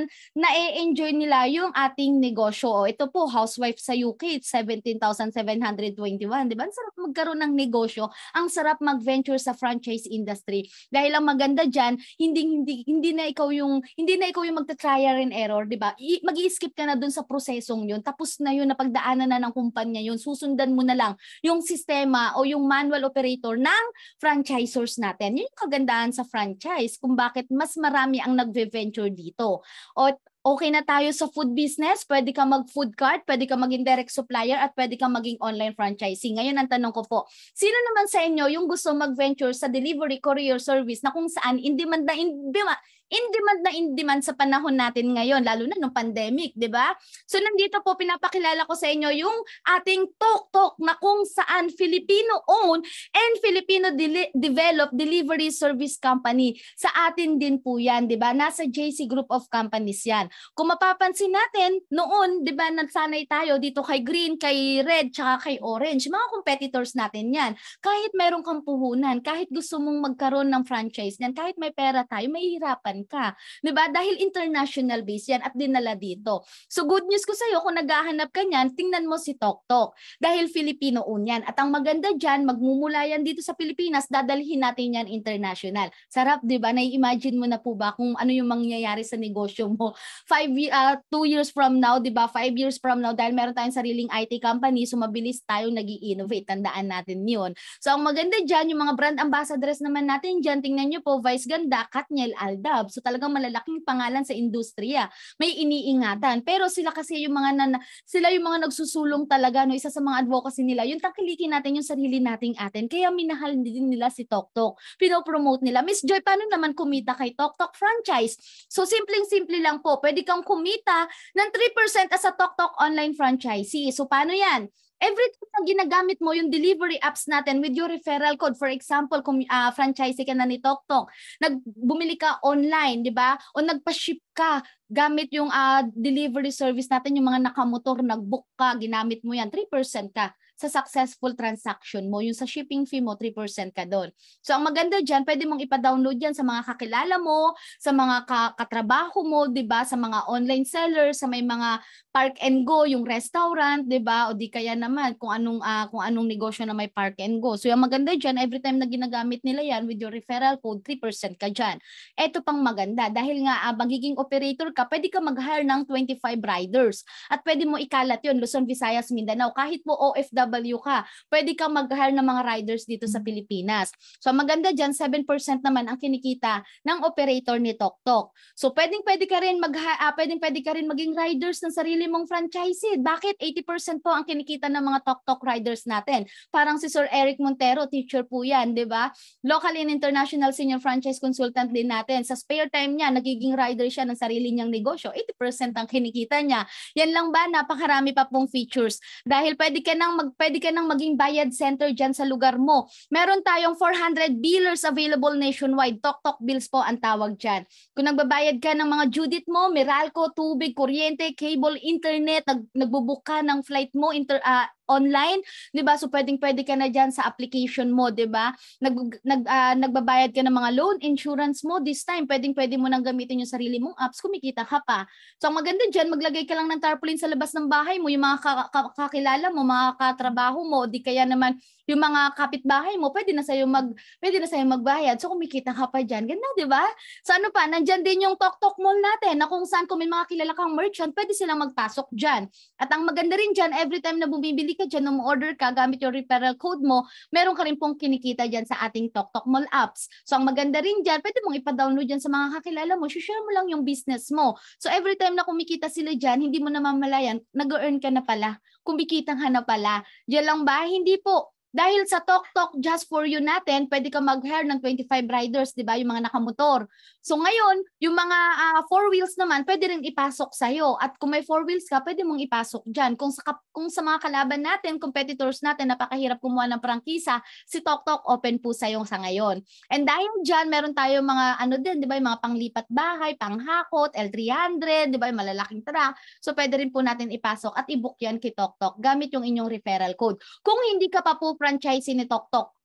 na-enjoy nila yung ating negosyo. O, ito po, housewife sa U K, seventeen thousand seven hundred twenty-one. Diba? Ang sarap magkaroon ng negosyo. Ang sarap mag-venture sa franchise industry. Dahil ang maganda dyan, hindi, hindi, hindi na ikaw yung, hindi na ikaw yung magta-trial and error. Diba? Mag-i-skip ka na dun sa prosesong yun. Tapos na yun, napagdaanan na ng kumpanya yun. Susundan mo na lang yung sistema o yung manual operator ng franchisors natin. Yun yung kagandahan sa franchise kung bakit mas marami ang nagve-venture dito. O okay na tayo sa food business, pwede ka mag-food cart, pwede ka maging direct supplier, at pwede ka maging online franchising. Ngayon, ang tanong ko po, sino naman sa inyo yung gusto mag-venture sa delivery courier service na kung saan in demand na in demand, in demand na in demand sa panahon natin ngayon, lalo na nung pandemic, di ba? So nandito po, pinapakilala ko sa inyo yung ating Tok-Tok na kung saan Filipino-owned and Filipino-developed delivery service company. Sa atin din po yan, di ba? Nasa J C Group of Companies yan. Kung mapapansin natin, noon, di ba, nagsanay tayo dito kay green, kay red, tsaka kay orange. Mga competitors natin yan. Kahit meron kang puhunan, kahit gusto mong magkaroon ng franchise yan, kahit may pera tayo, mahihirapan ka. Diba? Dahil international base yan at dinala dito. So good news ko sa'yo, kung naghahanap ka niyan, tingnan mo si Tok-Tok. Dahil Filipino-owned yan. At ang maganda dyan, magmumula yan dito sa Pilipinas, dadalhin natin yan international. Sarap, diba? Nai-imagine mo na po ba kung ano yung mangyayari sa negosyo mo? Five, uh, two years from now, diba? Five years from now, dahil meron tayong sariling I T company, so mabilis tayong nag-i-innovate. Tandaan natin yun. So ang maganda dyan, yung mga brand ambassadors naman natin dyan, tingnan nyo po, Vice Ganda, Katniel, Aldab. So talagang malalaking pangalan sa industriya. May iniingatan. Pero sila kasi yung mga na, sila yung mga nagsusulong talaga, no, isa sa mga advocacy nila, yung tangkilikin natin yung sarili nating atin. Kaya minahal din nila si Tok-Tok. Pinopromote nila. Miss Joy, paano naman kumita kay Tok-Tok franchise? So simpleng-simple lang po. Pwede kang kumita ng three percent as a Tok-Tok online franchisee. So paano yan? Every time na ginagamit mo yung delivery apps natin with your referral code, for example, kung uh, franchisee ka na ni Tok-Tok, nagbumili ka online, di ba? O nagpa-ship ka gamit yung uh, delivery service natin, yung mga nakamotor, nag-book ka, ginamit mo yan, three percent ka sa successful transaction mo. Yung sa shipping fee mo, three percent ka doon. So ang maganda dyan, pwede mong ipa-download yan sa mga kakilala mo, sa mga ka katrabaho mo, di ba? Sa mga online sellers, sa may mga park and go, yung restaurant, di ba? O di kaya naman kung anong uh, kung anong negosyo na may park and go. So yung maganda dyan, every time na ginagamit nila yan with your referral code, three percent ka dyan. Ito pang maganda, dahil nga uh, magiging operator ka, pwede ka mag-hire ng twenty-five riders. At pwede mo ikalat yun, Luzon, Visayas, Mindanao. Kahit po O F W ka, pwede ka mag-hire ng mga riders dito sa Pilipinas. So maganda dyan, seven percent naman ang kinikita ng operator ni Tok-Tok. So pwedeng pwede ka rin mag uh, pwedeng pwede ka rin maging riders ng sarili mong franchisee. Bakit? eighty percent po ang kinikita ng mga Tok-Tok riders natin. Parang si Sir Eric Montero, teacher po yan, di ba? Local and international senior franchise consultant din natin. Sa spare time niya, nagiging rider siya ng sarili niyang negosyo. eighty percent ang kinikita niya. Yan lang ba? Napakarami pa pong features. Dahil pwede ka nang mag pwede ka nang maging bayad center dyan sa lugar mo. Meron tayong four hundred billers available nationwide. Tok-Tok bills po ang tawag dyan. Kung nagbabayad ka ng mga due date mo, Meralco, tubig, kuryente, cable, internet, nag nagbubook ka ng flight mo, inter, uh, online, 'di ba? So pwedeng pwede ka na diyan sa application mo, 'di ba? Nag, nag uh, nagbabayad ka ng mga loan, insurance mo, this time pwedeng pwede mo nang gamitin yung sarili mong apps, kumikita ka pa. So ang maganda diyan, maglagay ka lang ng tarpaulin sa labas ng bahay mo, yung mga ka ka kakilala mo, mga katrabaho mo, di kaya naman yung mga kapitbahay mo, pwede na sa'yo mag pwede na sa'yo magbayad. So kumikita ka pa diyan. Ganda, 'di ba? So ano pa, nandiyan din yung Tok-Tok Mall natin, na kung saan kung may mga kilala kang merchant, pwede silang magpasok diyan. At ang maganda rin diyan, every time na bumibili ka dyan, nung order ka, gamit yung referral code mo, meron ka rin pong kinikita dyan sa ating Tok-Tok Mall apps. So ang maganda rin dyan, pwede mong ipa-download dyan sa mga kakilala mo, share mo lang yung business mo. So every time na kumikita sila dyan, hindi mo namamalayan, nag-earn ka na pala, kumikita ka na pala. Diyan lang ba? Hindi po. Dahil sa Tok-Tok Just For You natin, pwede ka mag-hire ng twenty-five riders, di ba? Yung mga nakamotor. So ngayon, yung mga uh, four wheels naman, pwede rin ipasok sa'yo. At kung may four wheels ka, pwede mong ipasok dyan. Kung sa, kung sa mga kalaban natin, competitors natin, napakahirap kumuha ng prangkisa, si Tok-Tok open po sa'yo sa ngayon. And dahil dyan, meron tayo mga ano din, di ba? Yung mga panglipat bahay, panghakot, L three hundred, di ba? Yung malalaking truck. So pwede rin po natin ipasok at i-book yan kay Tok-Tok gamit yung inyong referral code. Kung hindi ka pa po franchisee ni Tok-Tok,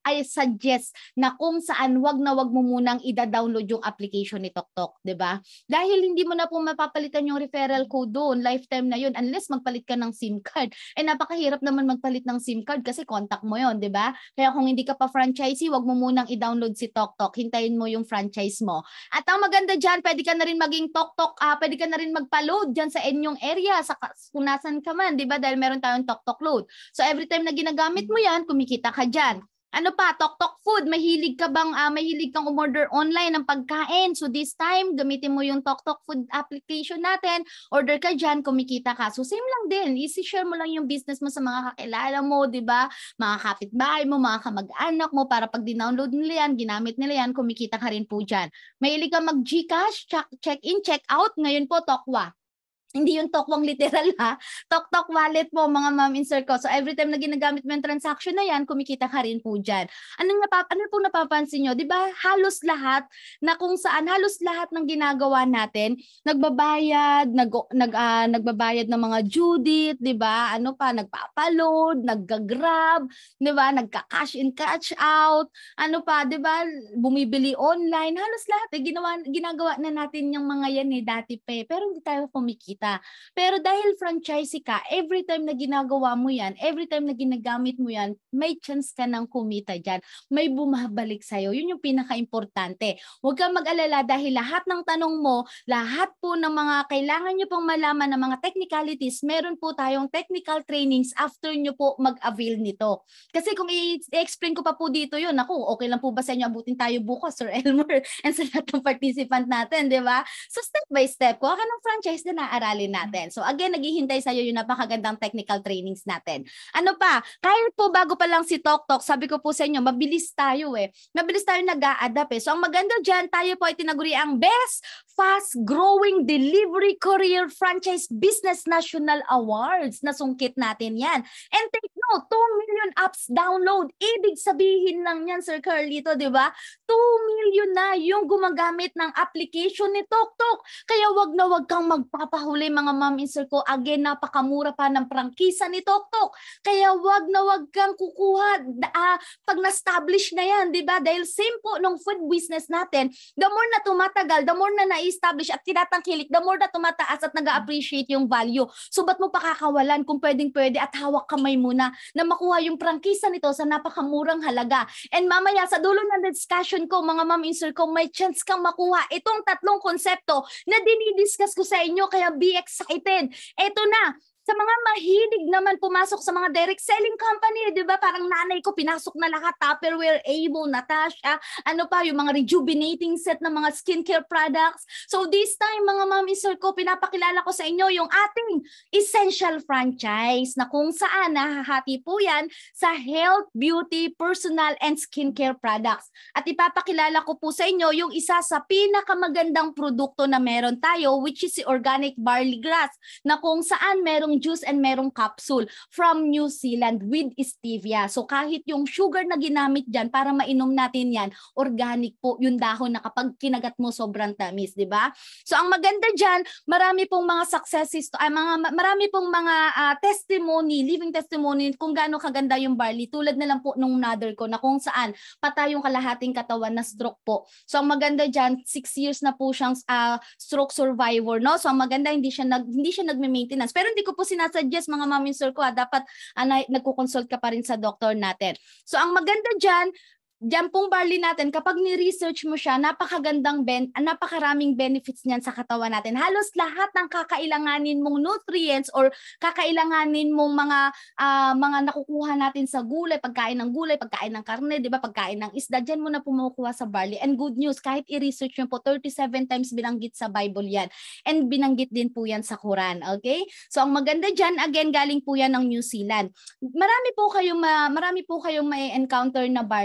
I suggest na kung saan wag na wag mo munang ida-download yung application ni TokTok, 'di ba? Dahil hindi mo na po mapapalitan yung referral code doon, lifetime na yun unless magpalit ka ng SIM card. Eh napakahirap naman magpalit ng SIM card kasi contact mo yon, 'di ba? Kaya kung hindi ka pa franchisee, wag mo munang i-download si TokTok. Hintayin mo yung franchise mo. At ang maganda diyan, pwede ka na rin maging TokTok, ah, pwede ka na rin magpa-load diyan sa inyong area sa kung nasan ka man, 'di ba? Dahil meron tayong TokTok load. So every time na ginagamit mo 'yan, kumikita ka diyan. Ano pa, TokTok Food, mahilig ka bang, uh, mahilig kang umorder online ng pagkain? So this time, gamitin mo yung TokTok Food application natin, order ka dyan, kumikita ka. So same lang din, easy-share mo lang yung business mo sa mga kakilala mo, di ba? Mga kapitbahay mo, mga kamag-anak mo, para pag dinownload nila yan, ginamit nila yan, kumikita ka rin po dyan. Mahilig ka mag-Gcash, check-in, check-out, ngayon po, Tokwa. Hindi yung Tokwang literal ha. TokTok wallet po mga ma'am insert ko. So every time na ginagamit mo yung transaction na yan, kumikita ka rin po dyan. Anong napap ano po napapansin nyo? Di ba halos lahat na kung saan, halos lahat ng ginagawa natin, nagbabayad, nag, nag, uh, nagbabayad ng mga due date, di ba? Ano pa, nagpapaload, nagga-grab, di ba? Nagka-cash in, cash out, ano pa, di ba? Bumibili online. Halos lahat eh, ginawa, ginagawa na natin yung mga yan eh, dati pa eh. Pero hindi tayo kumikita. Pero dahil franchisee ka, every time na ginagawa mo yan, every time na ginagamit mo yan, may chance ka ng kumita dyan. May bumabalik sa'yo. Yun yung pinaka-importante. Huwag kang mag-alala dahil lahat ng tanong mo, lahat po ng mga kailangan nyo pong malaman ng mga technicalities, meron po tayong technical trainings after nyo po mag-avail nito. Kasi kung i-explain ko pa po dito yun, ako, okay lang po ba sa inyo abutin tayo bukas, Sir Elmer, and sa lahat ng participant natin, di ba? So step by step, kuha ka ng franchise na naaral natin. So again, naghihintay sa iyo yung napakagandang technical trainings natin. Ano pa? Kahit po bago pa lang si TokTok, sabi ko po sa inyo, mabilis tayo eh. Mabilis tayo nag-a-adapt eh. So ang maganda dyan, tayo po ay tinaguri ang Best Fast Growing Delivery Courier Franchise Business National Awards. Nasungkit natin yan. And take note, two million apps download. Ibig sabihin lang yan, Sir Carlito, di ba? two million na yung gumagamit ng application ni TokTok. Kaya wag na wag kang magpapahuli mga ma'am insert ko. Again, napakamura pa ng prangkisa ni TokTok. Kaya wag na wag kang kukuha uh, pag na-establish na yan, di ba? Dahil same po nung food business natin, the more na tumatagal, the more na na-establish at tinatangkilik, the more na tumataas at nag-appreciate yung value. So ba't mo pakakawalan kung pwedeng-pwede at hawak kamay muna na makuha yung prangkisa nito sa napakamurang halaga. And mamaya sa dulo ng discussion ko, mga ma'am insert ko, may chance kang makuha itong tatlong konsepto na dinidiscuss ko sa inyo, kaya be excited. Eto na, sa mga mahilig naman pumasok sa mga direct selling company, di ba? Parang nanay ko, pinasok na lahat, Tupperware, Able, Natasha, ano pa, yung mga rejuvenating set ng mga skincare products. So this time, mga mami sir ko, pinapakilala ko sa inyo yung ating essential franchise na kung saan nahahati po yan sa health, beauty, personal, and skincare products. At ipapakilala ko po sa inyo yung isa sa pinakamagandang produkto na meron tayo, which is si organic barley grass, na kung saan merong juice and merong capsule from New Zealand with stevia. So kahit yung sugar na ginamit dyan para mainom natin yan, organic po yung dahon na kapag kinagat mo sobrang tamis, di ba? So ang maganda dyan, marami pong mga successes, ay mga marami pong mga uh, testimony, living testimony kung gaano kaganda yung barley. Tulad na lang po nung mother ko na kung saan patay yung kalahating katawan na stroke po. So ang maganda dyan, six years na po siyang uh, stroke survivor, no? So ang maganda, hindi siya nag hindi siya nagme-maintenance. Pero hindi ko po sinasuggest mga mami sir ko, ha, dapat uh, nagko-consult ka pa rin sa doktor natin. So ang maganda dyan, dyan pong barley natin, kapag ni-research mo siya, napakagandang, ben, napakaraming benefits niyan sa katawan natin. Halos lahat ng kakailanganin mong nutrients or kakailanganin mong mga uh, mga nakukuha natin sa gulay, pagkain ng gulay, pagkain ng karne, di ba, pagkain ng isda, dyan mo na pumukuha sa barley. And good news, kahit i-research mo po, thirty-seven times binanggit sa Bible yan. And binanggit din po yan sa Quran, okay? So ang maganda dyan, again, galing po yan ng New Zealand. Marami po kayong, ma, marami po kayong may encounter na barley, di ba?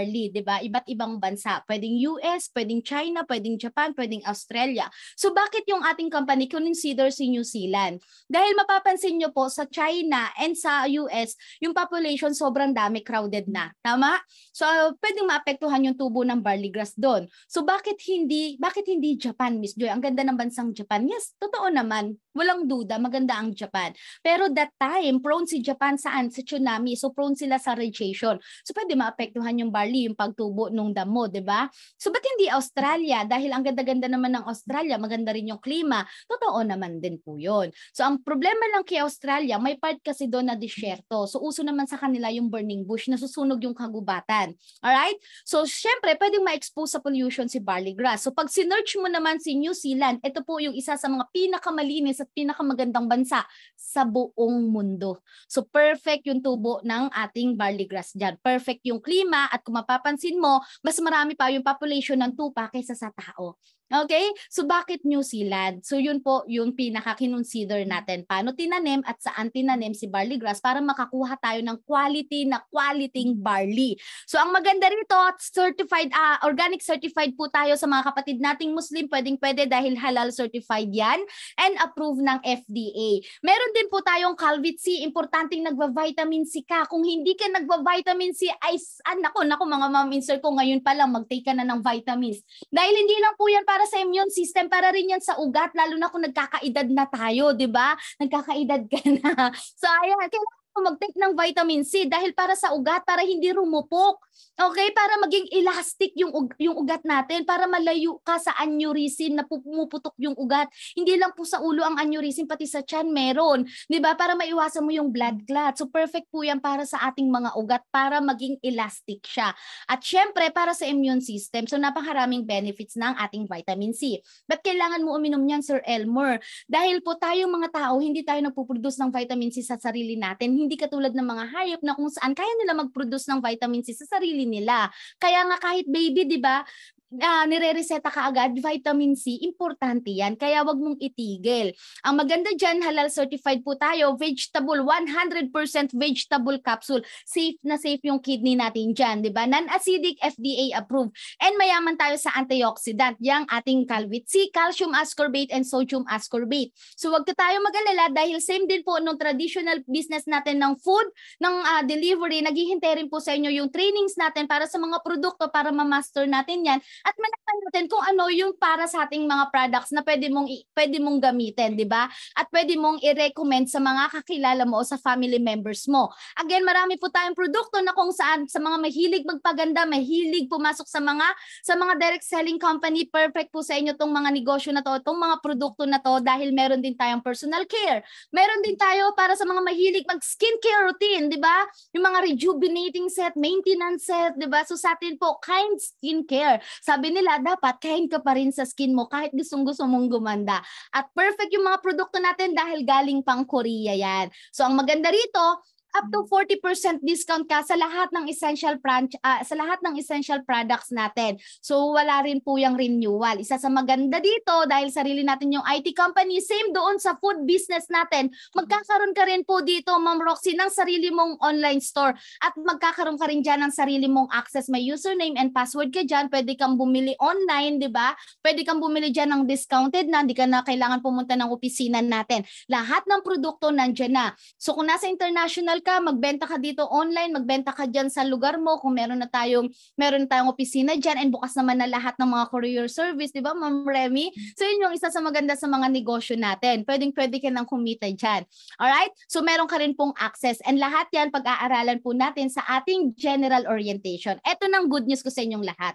ba? Iba't ibang bansa. Pwedeng U S, pwedeng China, pwedeng Japan, pwedeng Australia. So bakit yung ating company consider si New Zealand? Dahil mapapansin nyo po sa China and sa U S, yung population sobrang dami, crowded na. Tama? So pwedeng maapektuhan yung tubo ng barley grass doon. So bakit hindi, bakit hindi Japan, Miss Joy? Ang ganda ng bansang Japan. Yes, totoo naman. Walang duda, maganda ang Japan. Pero that time, prone si Japan saan? Sa tsunami. So prone sila sa radiation. So pwede maapektuhan yung barley, yung pagtubo ng damo, di ba? So ba't hindi Australia? Dahil ang ganda-ganda naman ng Australia, maganda rin yung klima. Totoo naman din po yun. So ang problema lang kay Australia, may part kasi doon na disyerto. So uso naman sa kanila yung burning bush, nasusunog yung kagubatan. Alright? So syempre, pwedeng ma-expose sa pollution si barley grass. So pag sinearch mo naman si New Zealand, ito po yung isa sa mga pinakamalinis at pinakamagandang bansa sa buong mundo. So perfect yung tubo ng ating barley grass dyan. Perfect yung klima at kung mapapansin mo, mas marami pa yung population ng tupa kaysa sa tao. Okay? So bakit New Zealand? So yun po yung pinaka-kinonsider natin. Paano tinanim at saan tinanim si barley grass para makakuha tayo ng quality na quality barley. So ang maganda rito, certified, uh, organic certified po tayo sa mga kapatid nating Muslim. Pwedeng pwede dahil halal certified yan and approved ng F D A. Meron din po tayong Calvit C. Importanteng nagva-vitamin C ka. Kung hindi ka nagva-vitamin C, ay ah, nako, nako mga ma'am-insert ko ngayon pa lang mag-take ka na ng vitamins. Dahil hindi lang po yan para para sa immune system, para rin yan sa ugat, lalo na kung nagkakaedad na tayo, di ba? Nagkakaedad ka na. So, ayan, kailangan mag-take ng vitamin C dahil para sa ugat, para hindi rumupok. Okay? Para maging elastic yung, yung ugat natin, para malayo ka sa aneurysm na pumuputok yung ugat. Hindi lang po sa ulo ang aneurysm, pati sa tiyan meron. Di ba? Para maiwasan mo yung blood clot. So perfect po yan para sa ating mga ugat, para maging elastic siya. At syempre, para sa immune system. So napakaraming benefits ng ating vitamin C. Ba't kailangan mo uminom yan, Sir Elmer? Dahil po tayong mga tao, hindi tayo nagpuproduce ng vitamin C sa sarili natin. Hindi katulad ng mga hayop na kung saan kaya nila mag-produce ng vitamin C sa sarili nila. Kaya nga kahit baby, di ba, uh, nire-reseta ka agad, vitamin C, importante yan. Kaya wag mong itigil. Ang maganda dyan, halal certified po tayo, vegetable, one hundred percent vegetable capsule. Safe na safe yung kidney natin dyan, di ba? Non-acidic, F D A approved. And mayaman tayo sa antioxidant, yung ating Calvit C, calcium ascorbate, and sodium ascorbate. So wag ka tayo mag-alala dahil same din po nung traditional business natin ng food, ng uh, delivery, naghihintay rin po sa inyo yung trainings natin para sa mga produkto, para ma-master natin yan. At malaman natin kung ano yung para sa ating mga products na pwede mong, pwede mong gamitin, di ba? At pwede mong i-recommend sa mga kakilala mo o sa family members mo. Again, marami po tayong produkto na kung saan sa mga mahilig magpaganda, mahilig pumasok sa mga sa mga direct selling company, perfect po sa inyo tong mga negosyo na to, tong mga produkto na to dahil meron din tayong personal care. Meron din tayo para sa mga mahilig mag-skincare routine, di ba? Yung mga rejuvenating set, maintenance set, di ba? So sa atin po, kind skincare. Sabi nila, dapat kind ka pa rin sa skin mo kahit gustong-gusto mong gumanda. At perfect yung mga produkto natin dahil galing pang Korea yan. So ang maganda rito, up to forty percent discount ka sa lahat ng essential branch, uh, sa lahat ng essential products natin. So wala rin po yung renewal. Isa sa maganda dito dahil sarili natin yung I T company, same doon sa food business natin. Magkakaroon ka rin po dito, Ma'am Roxy, ng sarili mong online store at magkakaroon ka rin dyan ng sarili mong access. May username and password ka dyan. Pwede kang bumili online, di ba? Pwede kang bumili dyan ng discounted na, hindi ka na kailangan pumunta ng opisina natin. Lahat ng produkto nandyan na. So kung nasa international ka, magbenta ka dito online, magbenta ka dyan sa lugar mo kung meron na tayong meron na tayong opisina dyan and bukas naman na lahat ng mga courier service, di ba, Ma'am Remy? So yun yung isa sa maganda sa mga negosyo natin. Pwedeng pwede ka nang kumita dyan. Alright? So meron ka rin pong access and lahat yan pag-aaralan po natin sa ating general orientation. Ito nang good news ko sa inyong lahat.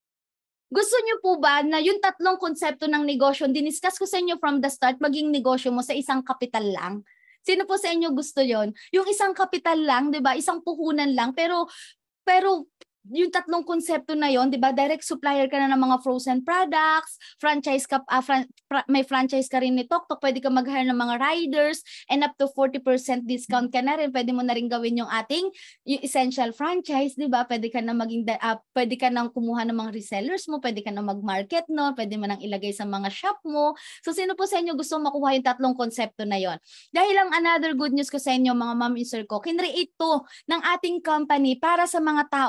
Gusto niyo po ba na yung tatlong konsepto ng negosyo, diniscuss ko sa inyo from the start, maging negosyo mo sa isang kapital lang? Sino po sa inyo gusto yon? Yung isang kapital lang, 'di ba? Isang puhunan lang, pero pero yung tatlong konsepto na yon, 'di ba? Direct supplier ka na ng mga frozen products, franchise ka uh, fran fra may franchise ka rin ni Toktok, pwede ka mag-hire ng mga riders and up to forty percent discount ka na rin. Pwede mo na rin gawin yung ating yung essential franchise, 'di ba? Pwede ka na maging uh, pwede ka nang kumuha ng mga resellers mo, pwede ka na mag-market no, pwede mo nang ilagay sa mga shop mo. So sino po sa inyo gusto makuha yung tatlong konsepto na yon? Dahil ang another good news ko sa inyo mga ma'am and sir ko, kinreate to ng ating company para sa mga taong kulang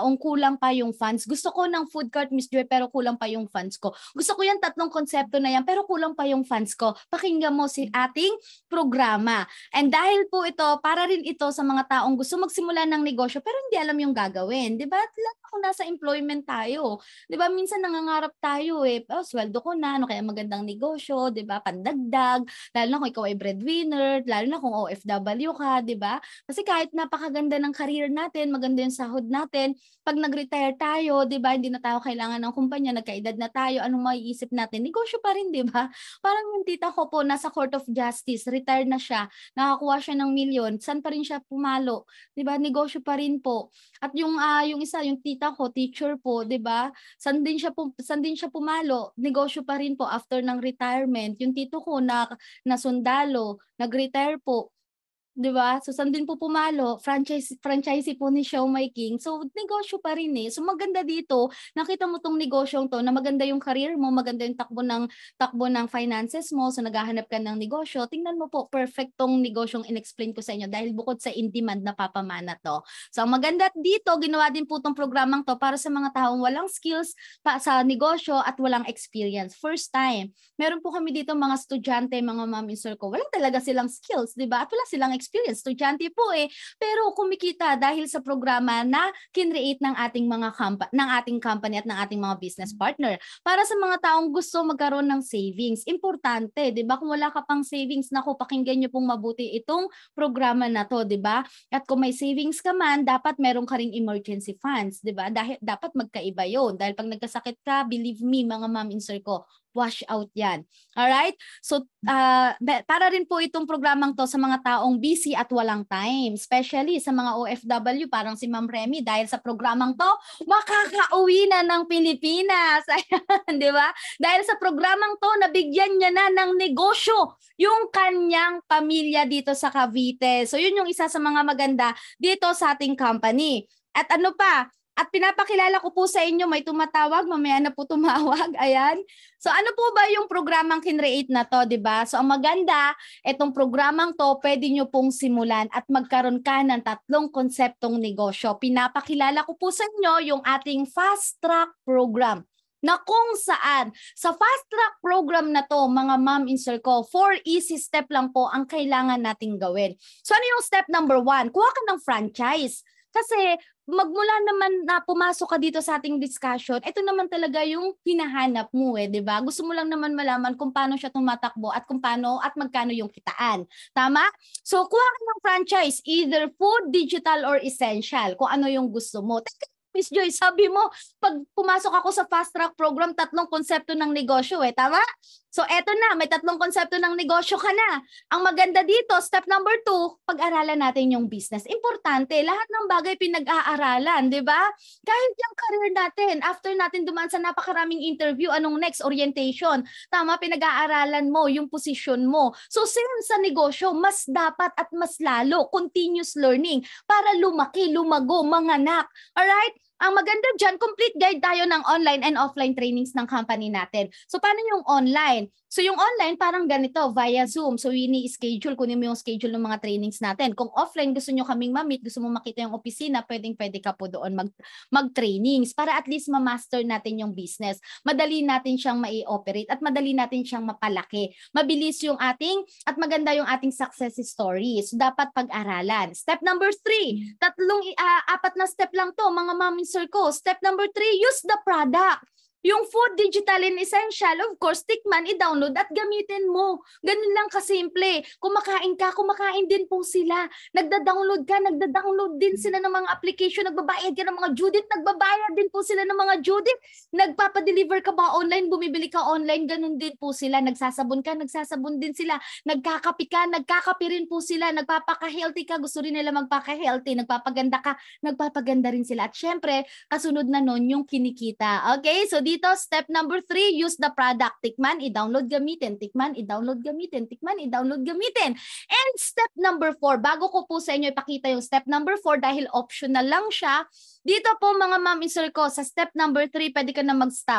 kulang pa yung funds. Gusto ko ng food court, Miss Joy, pero kulang pa yung funds ko. Gusto ko yung tatlong konsepto na yan, pero kulang pa yung funds ko. Pakinggan mo si ating programa. And dahil po ito, para rin ito sa mga taong gusto magsimula ng negosyo, pero hindi alam yung gagawin. Diba? Lalo kung nasa employment tayo. Diba? Minsan nangangarap tayo eh. Oh, sweldo ko na, ano kaya magandang negosyo, diba? Pandagdag, lalo na kung ikaw ay breadwinner, lalo na kung O F W ka, diba? Kasi kahit napakaganda ng career natin, maganda yung sahod natin, pag nag-retire tayo, diba? Hindi na tayo kailangan ng kumpanya, nagkaedad na tayo, anong maiisip natin? Negosyo pa rin, diba? Parang yung tita ko po, nasa Court of Justice, retired na siya, nakakuha siya ng milyon, saan pa rin siya pumalo? Diba? Negosyo pa rin po. At yung, uh, yung isa, yung tita ko, teacher po, diba? Saan din siya, saan din siya pumalo? Negosyo pa rin po after ng retirement. Yung tito ko na, na sundalo, nag-retire po. Diba? So, saan din po pumalo? Franchise, franchisee po ni Show My King. So, negosyo pa rin eh. So, maganda dito, nakita mo tong negosyong to, na maganda yung career mo, maganda yung takbo ng, takbo ng finances mo, so naghahanap ka ng negosyo. Tingnan mo po, perfect tong negosyong in-explain ko sa inyo dahil bukod sa in-demand na papamana to. So, ang maganda dito, ginawa din po tong programang to para sa mga taong walang skills pa sa negosyo at walang experience. First time. Meron po kami dito mga estudyante, mga ma'am in circle. Walang talaga silang skills, diba? At wala silang experience. experience, estudyante po eh, pero kumikita dahil sa programa na kinreate ng ating mga kampa- ng ating company at ng ating mga business partner. Para sa mga taong gusto magkaroon ng savings, importante, 'di ba? Kung wala ka pang savings, naku, pakinggan niyo pong mabuti itong programa na 'to, 'di ba? At kung may savings ka man, dapat meron ka ring emergency funds, 'di ba? Dahil dapat magkaiba 'yon. Dahil pag nagkasakit ka, believe me, mga ma'am in circle, wash out yan. Alright? So, uh, para rin po itong programang to sa mga taong busy at walang time. Especially sa mga O F W, parang si Ma'am Remy, dahil sa programang to, makakauwi na ng Pilipinas. Ayan, di ba? Dahil sa programang to, nabigyan niya na ng negosyo yung kanyang pamilya dito sa Cavite. So, yun yung isa sa mga maganda dito sa ating company. At ano pa? At pinapakilala ko po sa inyo, may tumatawag, mamaya na po tumawag, ayan. So ano po ba yung programang kinreate na to, di ba? So ang maganda, itong programang to, pwede nyo pong simulan at magkaroon ka ng tatlong konseptong negosyo. Pinapakilala ko po sa inyo yung ating fast track program, na kung saan sa fast track program na to, mga ma'am in circle, four easy step lang po ang kailangan nating gawin. So ano yung step number one? Kuha ka ng franchise. Kasi magmula naman na pumasok ka dito sa ating discussion, ito naman talaga yung hinahanap mo eh, di ba? Gusto mo lang naman malaman kung paano siya tumatakbo at kung paano at magkano yung kitaan. Tama? So, kuha ka ng franchise, either food, digital, or essential, kung ano yung gusto mo. Miss Joy, sabi mo, pag pumasok ako sa fast track program, tatlong konsepto ng negosyo eh, tama? So eto na, may tatlong konsepto ng negosyo ka na. Ang maganda dito, step number two, pag-aralan natin yung business. Importante, lahat ng bagay pinag-aaralan, di ba? Kahit yung career natin, after natin dumaan sa napakaraming interview, anong next? Orientation. Tama, pinag-aaralan mo yung position mo. So same sa negosyo, mas dapat at mas lalo, continuous learning para lumaki, lumago, manganak. Alright? Ang maganda dyan, complete guide tayo ng online and offline trainings ng company natin. So, paano yung online? So, yung online, parang ganito, via Zoom. So, ini-schedule, kunin mo yung schedule ng mga trainings natin. Kung offline, gusto nyo kaming ma-meet, gusto mo makita yung opisina, pwedeng-pwede ka po doon mag, mag-trainings para at least ma-master natin yung business. Madali natin siyang mai-operate at madali natin siyang mapalaki. Mabilis yung ating, at maganda yung ating success story. So, dapat pag-aralan. Step number three, tatlong, uh, apat na step lang to, mga mami circle. Step number three, use the product. Yung food, digital, and essential, of course, tikman, i-download at gamitin mo. Ganun lang kasimple. Kumakain ka, kumakain din po sila. Nagda-download ka, nagda-download din sila ng mga application. Nagbabayad ka ng mga Judith, nagbabayad din po sila ng mga Judith. Nagpapadeliver ka ba online, bumibili ka online, ganun din po sila. Nagsasabon ka, nagsasabon din sila. Nagkakapi ka, nagkakapi rin po sila. Nagpapaka-healthy ka, gusto rin nila magpaka-healthy. Nagpapaganda ka, nagpapaganda rin sila. At syempre, kasunod na nun yung kinikita. Okay, so dito, step number three, use the product. Tikman, i-download, gamitin. Tikman, i-download, gamitin. Tikman, i-download, gamitin. And step number four, bago ko po sa inyo ipakita yung step number four dahil optional lang siya, dito po mga ma'am in circle, sa step number three, pwede ka na mag-stop.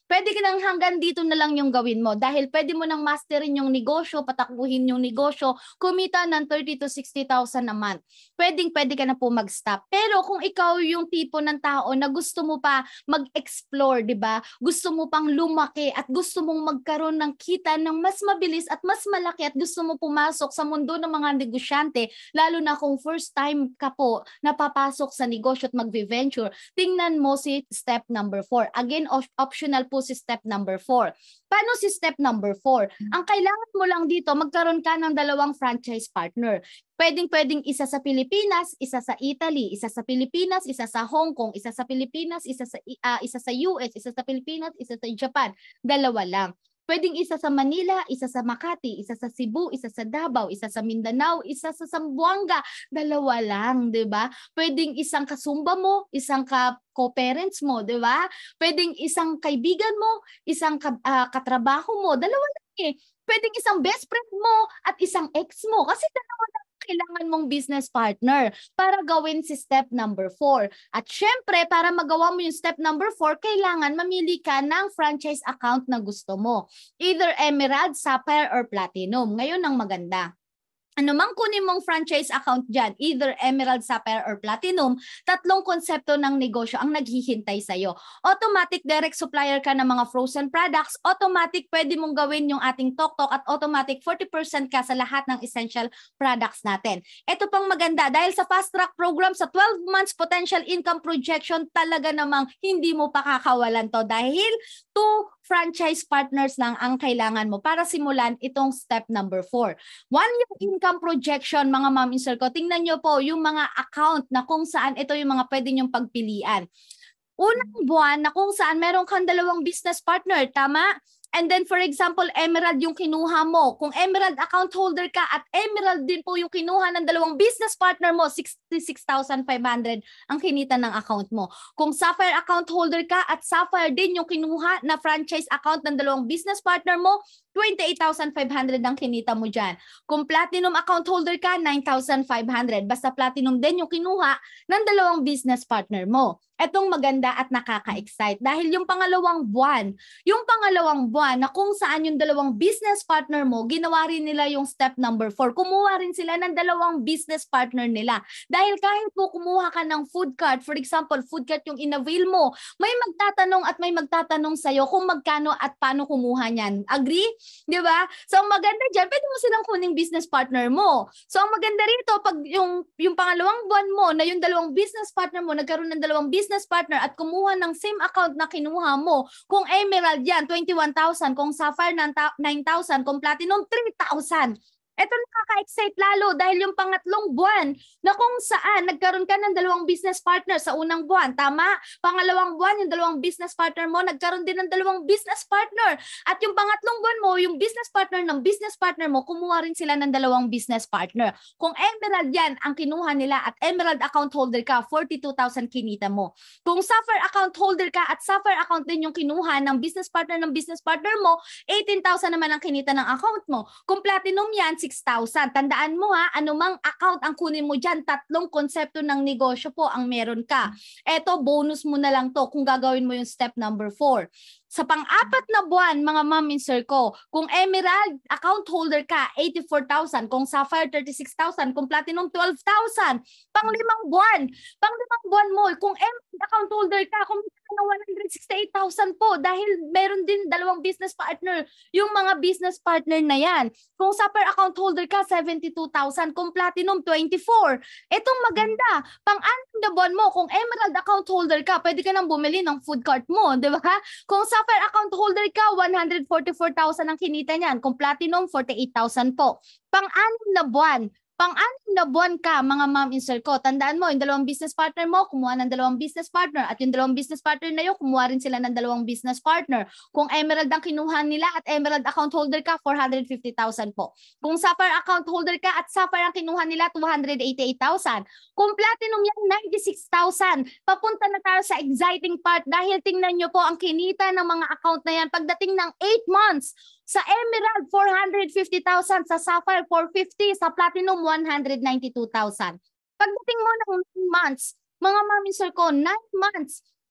pwede ka nang hanggang dito na lang yung gawin mo dahil pwede mo nang masterin yung negosyo, patakbuhin yung negosyo, kumita ng thirty to sixty thousand a month. Pwedeng pwede ka na po mag-stop. Pero kung ikaw yung tipo ng tao na gusto mo pa mag-explore, di ba? Gusto mo pang lumaki at gusto mong magkaroon ng kita ng mas mabilis at mas malaki at gusto mo pumasok sa mundo ng mga negosyante, lalo na kung first time ka po napapasok sa negosyo at mag-venture, tingnan mo si step number four. Again, op- optional po si step number four. Paano si step number four? Ang kailangan mo lang dito, magkaroon ka ng dalawang franchise partner. Pwedeng-pwedeng isa sa Pilipinas, isa sa Italy, isa sa Pilipinas, isa sa Hong Kong, isa sa Pilipinas, isa sa uh, isa sa U S, isa sa Pilipinas, isa sa Japan. Dalawa lang. Pwedeng isa sa Manila, isa sa Makati, isa sa Cebu, isa sa Davao, isa sa Mindanao, isa sa Zamboanga. Dalawa lang, 'di ba? Pwedeng isang kasumba mo, isang ka co-parents mo, 'di ba? Pwedeng isang kaibigan mo, isang ka, uh, katrabaho mo, dalawa lang eh. Pwedeng isang best friend mo at isang ex mo kasi dalawa lang kailangan mong business partner para gawin si step number four. At syempre, para magawa mo yung step number four, kailangan mamili ka ng franchise account na gusto mo. Either Emerald, Sapphire, or Platinum. Ngayon ang maganda. Ano mang kunin mong franchise account dyan, either Emerald, Sapphire, or Platinum, tatlong konsepto ng negosyo ang naghihintay sa'yo. Automatic direct supplier ka ng mga frozen products, automatic pwede mong gawin yung ating Tok Tok at automatic forty percent ka sa lahat ng essential products natin. Ito pang maganda, dahil sa fast track program sa twelve months potential income projection, talaga namang hindi mo pakakawalan to dahil two franchise partners lang ang kailangan mo para simulan itong step number four. One year income projection, mga ma'am in circle, tingnan nyo po yung mga account na kung saan ito yung mga pwede nyong pagpilian. Unang buwan na kung saan meron kang dalawang business partner, tama? And then for example, Emerald yung kinuha mo. Kung Emerald account holder ka at Emerald din po yung kinuha ng dalawang business partner mo, sixty-six thousand five hundred ang kinita ng account mo. Kung Sapphire account holder ka at Sapphire din yung kinuha na franchise account ng dalawang business partner mo, twenty-eight thousand five hundred ang kinita mo dyan. Kung Platinum account holder ka, nine thousand five hundred. Basta Platinum din yung kinuha ng dalawang business partner mo. Etong maganda at nakaka-excite dahil yung pangalawang buwan, yung pangalawang buwan na kung saan yung dalawang business partner mo, ginawa rin nila yung step number four. Kumuha rin sila ng dalawang business partner nila. Dahil kahit po kumuha ka ng food cart, for example, food cart yung in-avail mo, may magtatanong at may magtatanong sa'yo kung magkano at paano kumuha niyan. Agree? Di ba? So ang maganda dyan, pwede mo silang kuning business partner mo. So ang maganda rito, pag yung, yung pangalawang buwan mo na yung dalawang business partner mo, nagkaroon ng dalawang business business partner at kumuha ng same account na kinuha mo. Kung Emerald yan, twenty-one thousand. Kung Sapphire, nine thousand. Kung Platinum, three thousand. Ito nakaka-excite lalo dahil yung pangatlong buwan na kung saan nagkaroon ka ng dalawang business partner sa unang buwan. Tama? Pangalawang buwan, yung dalawang business partner mo, nagkaroon din ng dalawang business partner. At yung pangatlong buwan mo, yung business partner ng business partner mo, kumuha rin sila ng dalawang business partner. Kung Emerald yan, ang kinuha nila at Emerald account holder ka, forty-two thousand kinita mo. Kung Sapphire account holder ka at Sapphire account din yung kinuha ng business partner ng business partner mo, eighteen thousand naman ang kinita ng account mo. Kung Platinum yan, six thousand. Tandaan mo ha, anumang account ang kunin mo dyan, tatlong konsepto ng negosyo po ang meron ka. Eto, bonus mo na lang to kung gagawin mo yung step number four. Sa pang-apat na buwan, mga ma'am in circle, kung Emerald account holder ka, eighty-four thousand. Kung Sapphire, thirty-six thousand. Kung Platinum, twelve thousand. Pang-limang buwan. Pang-limang buwan mo, kung Emerald account holder ka, kung one hundred sixty-eight thousand po dahil meron din dalawang business partner yung mga business partner na yan. Kung Sapphire account holder ka, seventy-two thousand. Kung Platinum, twenty-four. Itong maganda, pang-anim na buwan mo, kung Emerald account holder ka, pwede ka nang bumili ng food cart mo, di ba? Kung Sapphire account holder ka, one hundred forty-four thousand ang kinita niyan. Kung Platinum, forty-eight thousand po. Pang-anim na buwan, pang-anim na buwan ka, mga ma'am in circle, tandaan mo, yung dalawang business partner mo, kumuha ng dalawang business partner. At yung dalawang business partner na yun, kumuha rin sila ng dalawang business partner. Kung Emerald ang kinuha nila at Emerald account holder ka, four hundred fifty thousand po. Kung Sapphire account holder ka at Sapphire ang kinuha nila, two hundred eighty-eight thousand. Kung Platinum yan, ninety-six thousand. Papunta na tayo sa exciting part dahil tingnan nyo po ang kinita ng mga account na yan pagdating ng eight months. Sa Emerald, four hundred fifty thousand. Sa Sapphire, four hundred fifty. Sa Platinum, one hundred ninety-two thousand. Pagdating mo ng nine months, mga mami sir ko, nine months,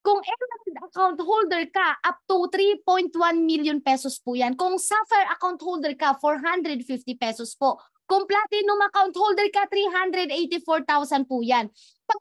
Kung Emerald account holder ka, up to three point one million pesos po yan. Kung Sapphire account holder ka, four hundred fifty pesos po. Kung Platinum account holder ka, three hundred eighty-four thousand po yan. Pag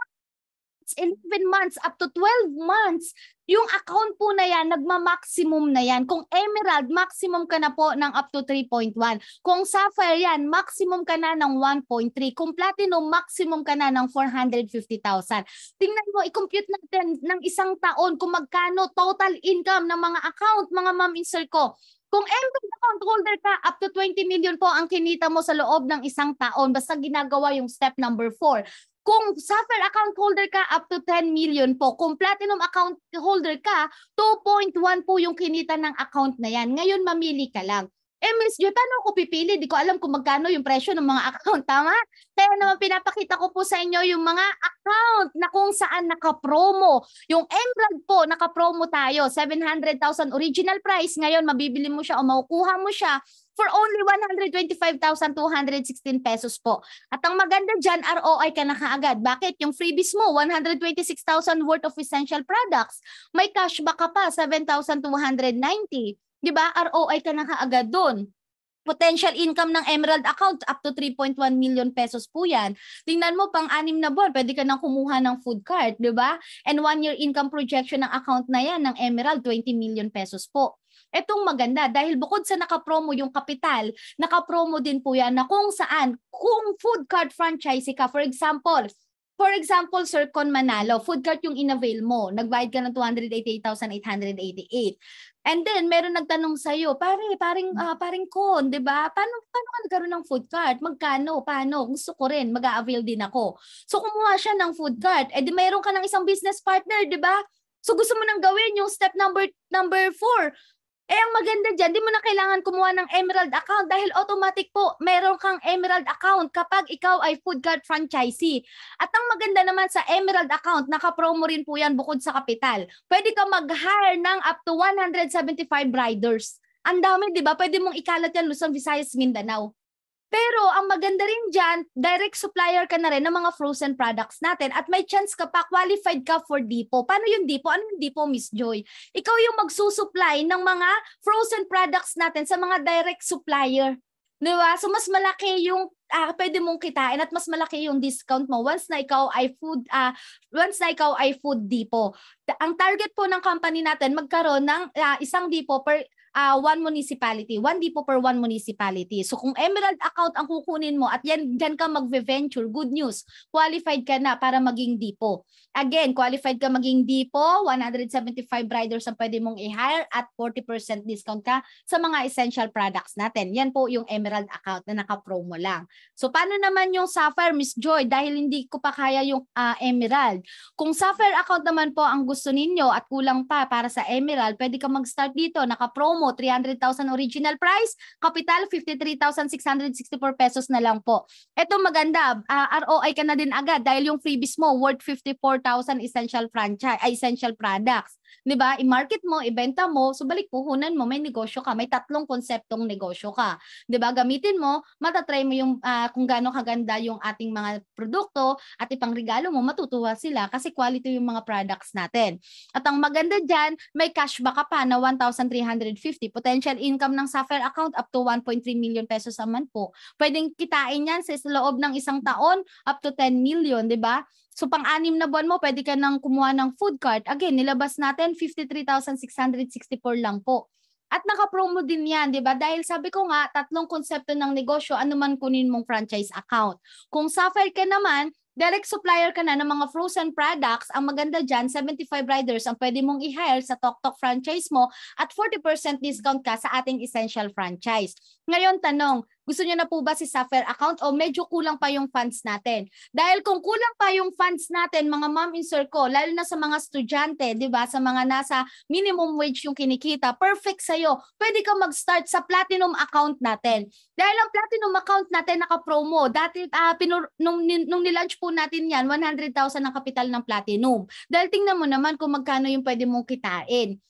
eleven months up to twelve months, yung account po na yan, nagma-maximum na yan. Kung Emerald, maximum ka na po ng up to three point one. Kung Sapphire yan, maximum ka na ng one point three. Kung Platinum, maximum ka na ng four hundred fifty thousand. Tingnan mo, i-compute natin ng isang taon kung magkano total income ng mga account, mga ma'am insert ko. Kung Emerald account holder ka, up to twenty million po ang kinita mo sa loob ng isang taon basta ginagawa yung step number four. Kung Sapphire account holder ka, up to ten million po. Kung Platinum account holder ka, two point one po yung kinita ng account na yan. Ngayon, mamili ka lang. Eh, Miss Joy, paano ako pipili? Di ko alam kung magkano yung presyo ng mga account, tama? Kaya naman pinapakita ko po sa inyo yung mga account na kung saan naka-promo. Yung Emerald po, naka-promo tayo. seven hundred thousand original price. Ngayon, mabibili mo siya o makukuha mo siya for only one hundred twenty-five thousand two hundred sixteen pesos po. At ang maganda dyan, R O I ka na kaagad. Bakit? Yung freebies mo, one hundred twenty-six thousand worth of essential products. May cashback ka pa, seven thousand two hundred ninety. Diba? R O I ka na kaagad doon. Potential income ng Emerald account up to three point one million pesos po yan. Tingnan mo, pang anim na buwan, pwede ka nang kumuha ng food cart, di ba? And one year income projection ng account na yan ng Emerald, twenty million pesos po. Etong maganda dahil bukod sa nakapromo yung kapital, nakapromo din po yan na kung saan, kung food cart franchisee ka, for example, For example, Sir Con Manalo, food cart yung in-avail mo. Nagbayad ka ng two hundred eighty-eight thousand eight hundred eighty-eight. And then, meron nagtanong sa'yo, pare, paring, uh, paring Con, di ba? Paano, paano ka nagkaroon ng food cart? Magkano? Paano? Gusto ko rin, mag-a-avail din ako. So, kumuha siya ng food cart. Eh, di mayroon ka ng isang business partner, di ba? So, gusto mo nang gawin yung step number number four. Eh, ang maganda dyan, di mo na kailangan kumuha ng Emerald account dahil automatic po, meron kang Emerald account kapag ikaw ay food cart franchisee. At ang maganda naman sa Emerald account, naka-promo rin po yan bukod sa kapital. Pwede ka mag-hire ng up to one hundred seventy-five riders. Ang dami, di ba? Pwede mong ikalat yan Luzon, Visayas, Mindanao. Pero ang maganda rin dyan, direct supplier ka na rin ng mga frozen products natin at may chance ka pa, qualified ka for depot. Paano yung depot? Ano yung depot, Miss Joy? Ikaw yung magsusupply ng mga frozen products natin sa mga direct supplier. Diba? So mas malaki yung uh, pwede mong kitain at mas malaki yung discount mo once na ikaw ay food uh, once na ikaw ay food depot. Ang target po ng company natin magkaroon ng uh, isang depot per Uh, one municipality, one depot per one municipality. So kung Emerald account ang kukunin mo at yan dyan ka mag-venture, good news, qualified ka na para maging depot. Again, qualified ka maging depot, one hundred seventy-five riders ang pwede mong i-hire at forty percent discount ka sa mga essential products natin. Yan po yung Emerald account na naka-promo lang. So paano naman yung Sapphire, Miss Joy? Dahil hindi ko pa kaya yung uh, Emerald. Kung Sapphire account naman po ang gusto ninyo at kulang pa para sa Emerald, pwede ka mag-start dito, naka-promo three hundred thousand original price, capital fifty-three thousand six hundred sixty-four pesos na lang po. Ito maganda, uh, R O I ka na din agad dahil yung freebies mo worth fifty-four thousand essential franchise, uh, essential products. 'Di ba? I-market mo, ibenta mo, so balik puhunan mo, may negosyo ka, may tatlong konseptong negosyo ka. 'Di ba? Gamitin mo, matatry mo yung uh, kung gaano kaganda yung ating mga produkto at ipangregalo mo, matutuwa sila kasi quality yung mga products natin. At ang maganda diyan, may cashback ka pa na one thousand three hundred fifty. Potential income ng Sapphire account up to one point three million pesos a month po. Pwedeng kitain yan sa loob ng isang taon up to ten million, 'di ba? So pang-anim na buwan mo, pwede ka nang kumuha ng food cart. Again, nilabas natin fifty-three thousand six hundred sixty-four lang po. At naka-promo din yan, di ba? Dahil sabi ko nga, tatlong konsepto ng negosyo, ano man kunin mong franchise account. Kung Sapphire ka naman, direct supplier ka na ng mga frozen products, ang maganda dyan, seventy-five riders ang pwede mong i-hire sa Tok Tok franchise mo at forty percent discount ka sa ating essential franchise. Ngayon, tanong, gusto niyo na po ba si Sapphire account o medyo kulang pa yung funds natin? Dahil kung kulang pa yung funds natin, mga mom in circle, lalo na sa mga estudyante, di ba, sa mga nasa minimum wage yung kinikita, perfect sa'yo. Pwede ka mag-start sa Platinum account natin. Dahil ang Platinum account natin naka-promo. Dati, uh, pinur- nung, nung nilaunch po natin yan, one hundred thousand ang kapital ng Platinum. Dahil tingnan mo naman kung magkano yung pwede mong kitain.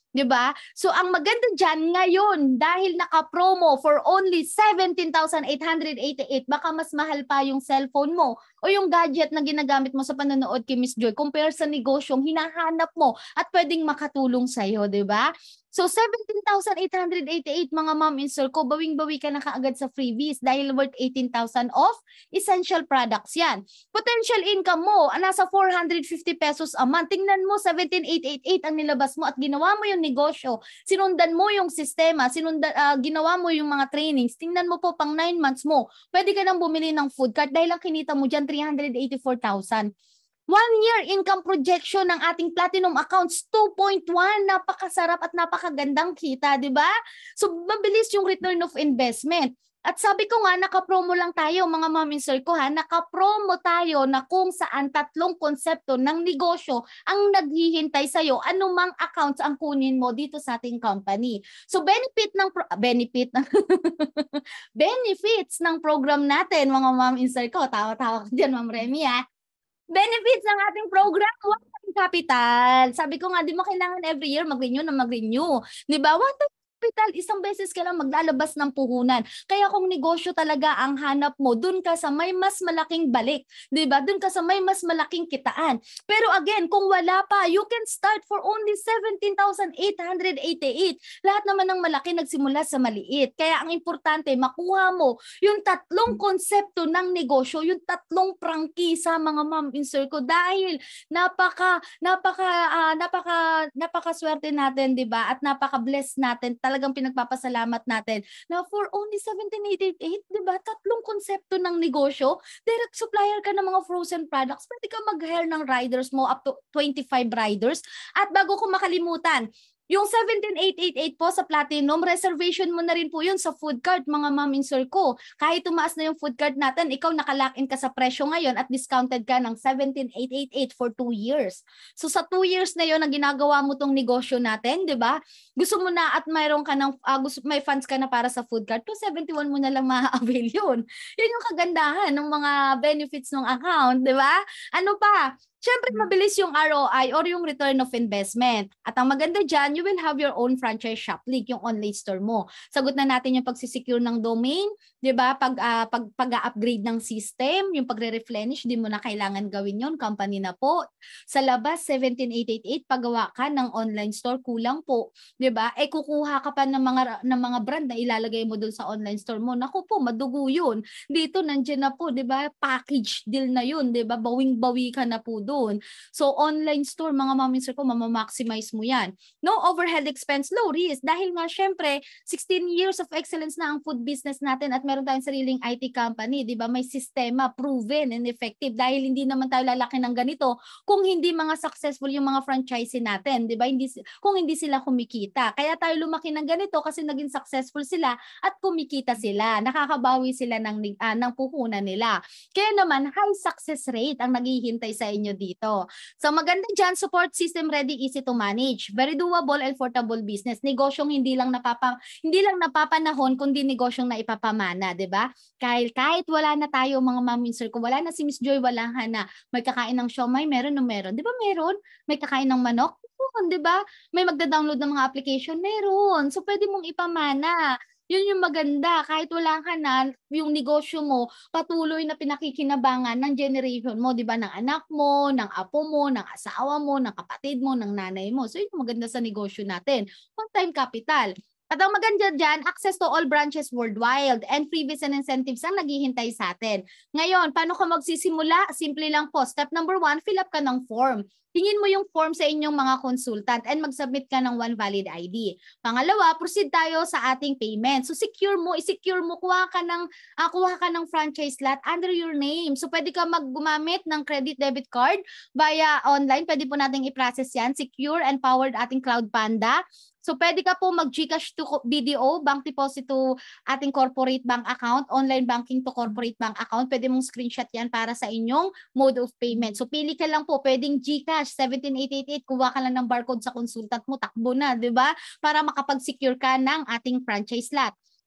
'Di ba? So ang maganda diyan ngayon dahil naka-promo for only seventeen thousand eight hundred eighty-eight, baka mas mahal pa yung cellphone mo o yung gadget na ginagamit mo sa panonood kay Miss Joy compare sa negosyong hinahanap mo at pwedeng makatulong sa iyo, 'di ba? So seventeen thousand eight hundred eighty-eight mga mom in circle, bawing-bawi ka na kaagad sa freebies dahil worth eighteen thousand off essential products yan. Potential income mo, nasa four hundred fifty pesos a month. Tingnan mo, seventeen thousand eight hundred eighty-eight ang nilabas mo at ginawa mo yung negosyo. Sinundan mo yung sistema, sinundan, uh, ginawa mo yung mga trainings. Tingnan mo po, pang nine months mo, pwede ka nang bumili ng food cart dahil ang kinita mo dyan, three hundred eighty-four thousand. One year income projection ng ating platinum accounts, two point one. Napakasarap at napakagandang kita, di ba? So, mabilis yung return of investment. At sabi ko nga, naka-promo lang tayo, mga mom in circle ha, naka-promo tayo na kung saan tatlong konsepto ng negosyo ang naghihintay sa'yo, anumang accounts ang kunin mo dito sa ating company. So, benefit ng, pro- benefit ng, benefits ng program natin, mga mom in circle, tawa-tawa ko dyan, Ma'am Remy ha. Benefits ng ating program, one time capital. Sabi ko nga, di mo kailangan every year mag-renew na mag-renew. Di ba? One time capital, isang beses ka lang maglalabas ng puhunan. Kaya kung negosyo talaga ang hanap mo, dun ka sa may mas malaking balik. Di ba? Dun ka sa may mas malaking kitaan. Pero again, kung wala pa, you can start for only seventeen thousand eight hundred eighty-eight. Lahat naman ng malaki nagsimula sa maliit. Kaya ang importante, makuha mo yung tatlong konsepto ng negosyo, yung tatlong prangkisa, mga mom in circle, dahil napaka, napaka, uh, napaka, napaka swerte natin, di ba? At napaka-bless natin, talagang pinagpapasalamat natin na for only seventeen thousand eight hundred eighty-eight, di ba? Tatlong konsepto ng negosyo, direct supplier ka ng mga frozen products, pwede ka mag-hire ng riders mo up to twenty-five riders. At bago ko makalimutan, yung seventeen thousand eight hundred eighty-eight po sa Platinum, reservation mo na rin po yun sa food cart, mga mom in circle. Kahit tumaas na yung food cart natin, ikaw nakalock-in ka sa presyo ngayon at discounted ka ng seventeen thousand eight hundred eighty-eight for two years. So sa two years na yun na ginagawa mo tong negosyo natin, di ba? Gusto mo na at mayroon ka ng, uh, gusto, may funds ka na para sa food cart, two seventy-one mo na lang ma-avail yun. Yun yung kagandahan ng mga benefits ng account, di ba? Ano pa? Siyempre, mabilis yung R O I or yung return of investment. At ang maganda dyan, you will have your own franchise shop link, yung online store mo. Sagot na natin yung pagsisecure ng domain, di ba? Pag, uh, pag, pag-upgrade ng system, yung pagre-replenish, di mo na kailangan gawin yun, company na po. Sa labas, seventeen thousand eight hundred eighty-eight, paggawa ka ng online store, kulang po. Di ba? Eh, kukuha ka pa ng mga, ng mga brand na ilalagay mo dun sa online store mo. Naku po, madugo yun. Dito, nandiyan na po, di ba? Package deal na yun, di ba? Bawing-bawi ka na po doon. So, online store, mga mom in circle, mamamaximize mo yan. No overhead expense, low risk. Dahil nga, syempre, sixteen years of excellence na ang food business natin at meron tayong sariling I T company, di ba? May sistema, proven and effective. Dahil hindi naman tayo lalaki ng ganito kung hindi mga successful yung mga franchisee natin, di ba? Hindi, kung hindi sila kumikita. Kaya tayo lumaki ng ganito kasi naging successful sila at kumikita sila. Nakakabawi sila ng, uh, ng puhunan nila. Kaya naman, high success rate ang naghihintay sa inyo dito. So maganda dyan, support system ready, easy to manage. Very doable and affordable business. Negosyong hindi lang napapa hindi lang napapanahon kundi negosyong naipapamana, 'di ba? Kahit kahit wala na tayo mga mom in circle, wala na si Miss Joy, wala na. May kakain ng siomai, meron na meron. 'Di ba meron? May kakain ng manok, meron, 'di ba? May magda-download ng mga application, meron. So pwede mong ipamana. Yun yung maganda, kahit wala ka na, yung negosyo mo, patuloy na pinakikinabangan ng generation mo, di ba? Ng anak mo, ng apo mo, ng asawa mo, ng kapatid mo, ng nanay mo. So yun yung maganda sa negosyo natin. One-time capital. At ang maganda dyan, access to all branches worldwide and freebies and incentives ang naghihintay sa atin. Ngayon, paano ka magsisimula? Simple lang po. Step number one, fill up ka ng form. Tingin mo yung form sa inyong mga consultant and mag-submit ka ng one valid I D. Pangalawa, proceed tayo sa ating payment. So secure mo, i-secure mo, kuha ka ng, uh, kuha ka ng franchise lot under your name. So pwede ka mag-gumamit ng credit debit card via online. Pwede po natin i-process yan. Secure and powered ating Cloud Panda. So pwede ka po mag-GCash to B D O, bank deposit to ating corporate bank account, online banking to corporate bank account. Pwede mong screenshot yan para sa inyong mode of payment. So pili ka lang po, pwedeng GCash, seventeen thousand eight hundred eighty-eight, kuha ka lang ng barcode sa consultant mo, takbo na, di ba? Para makapag-secure ka ng ating franchise lot.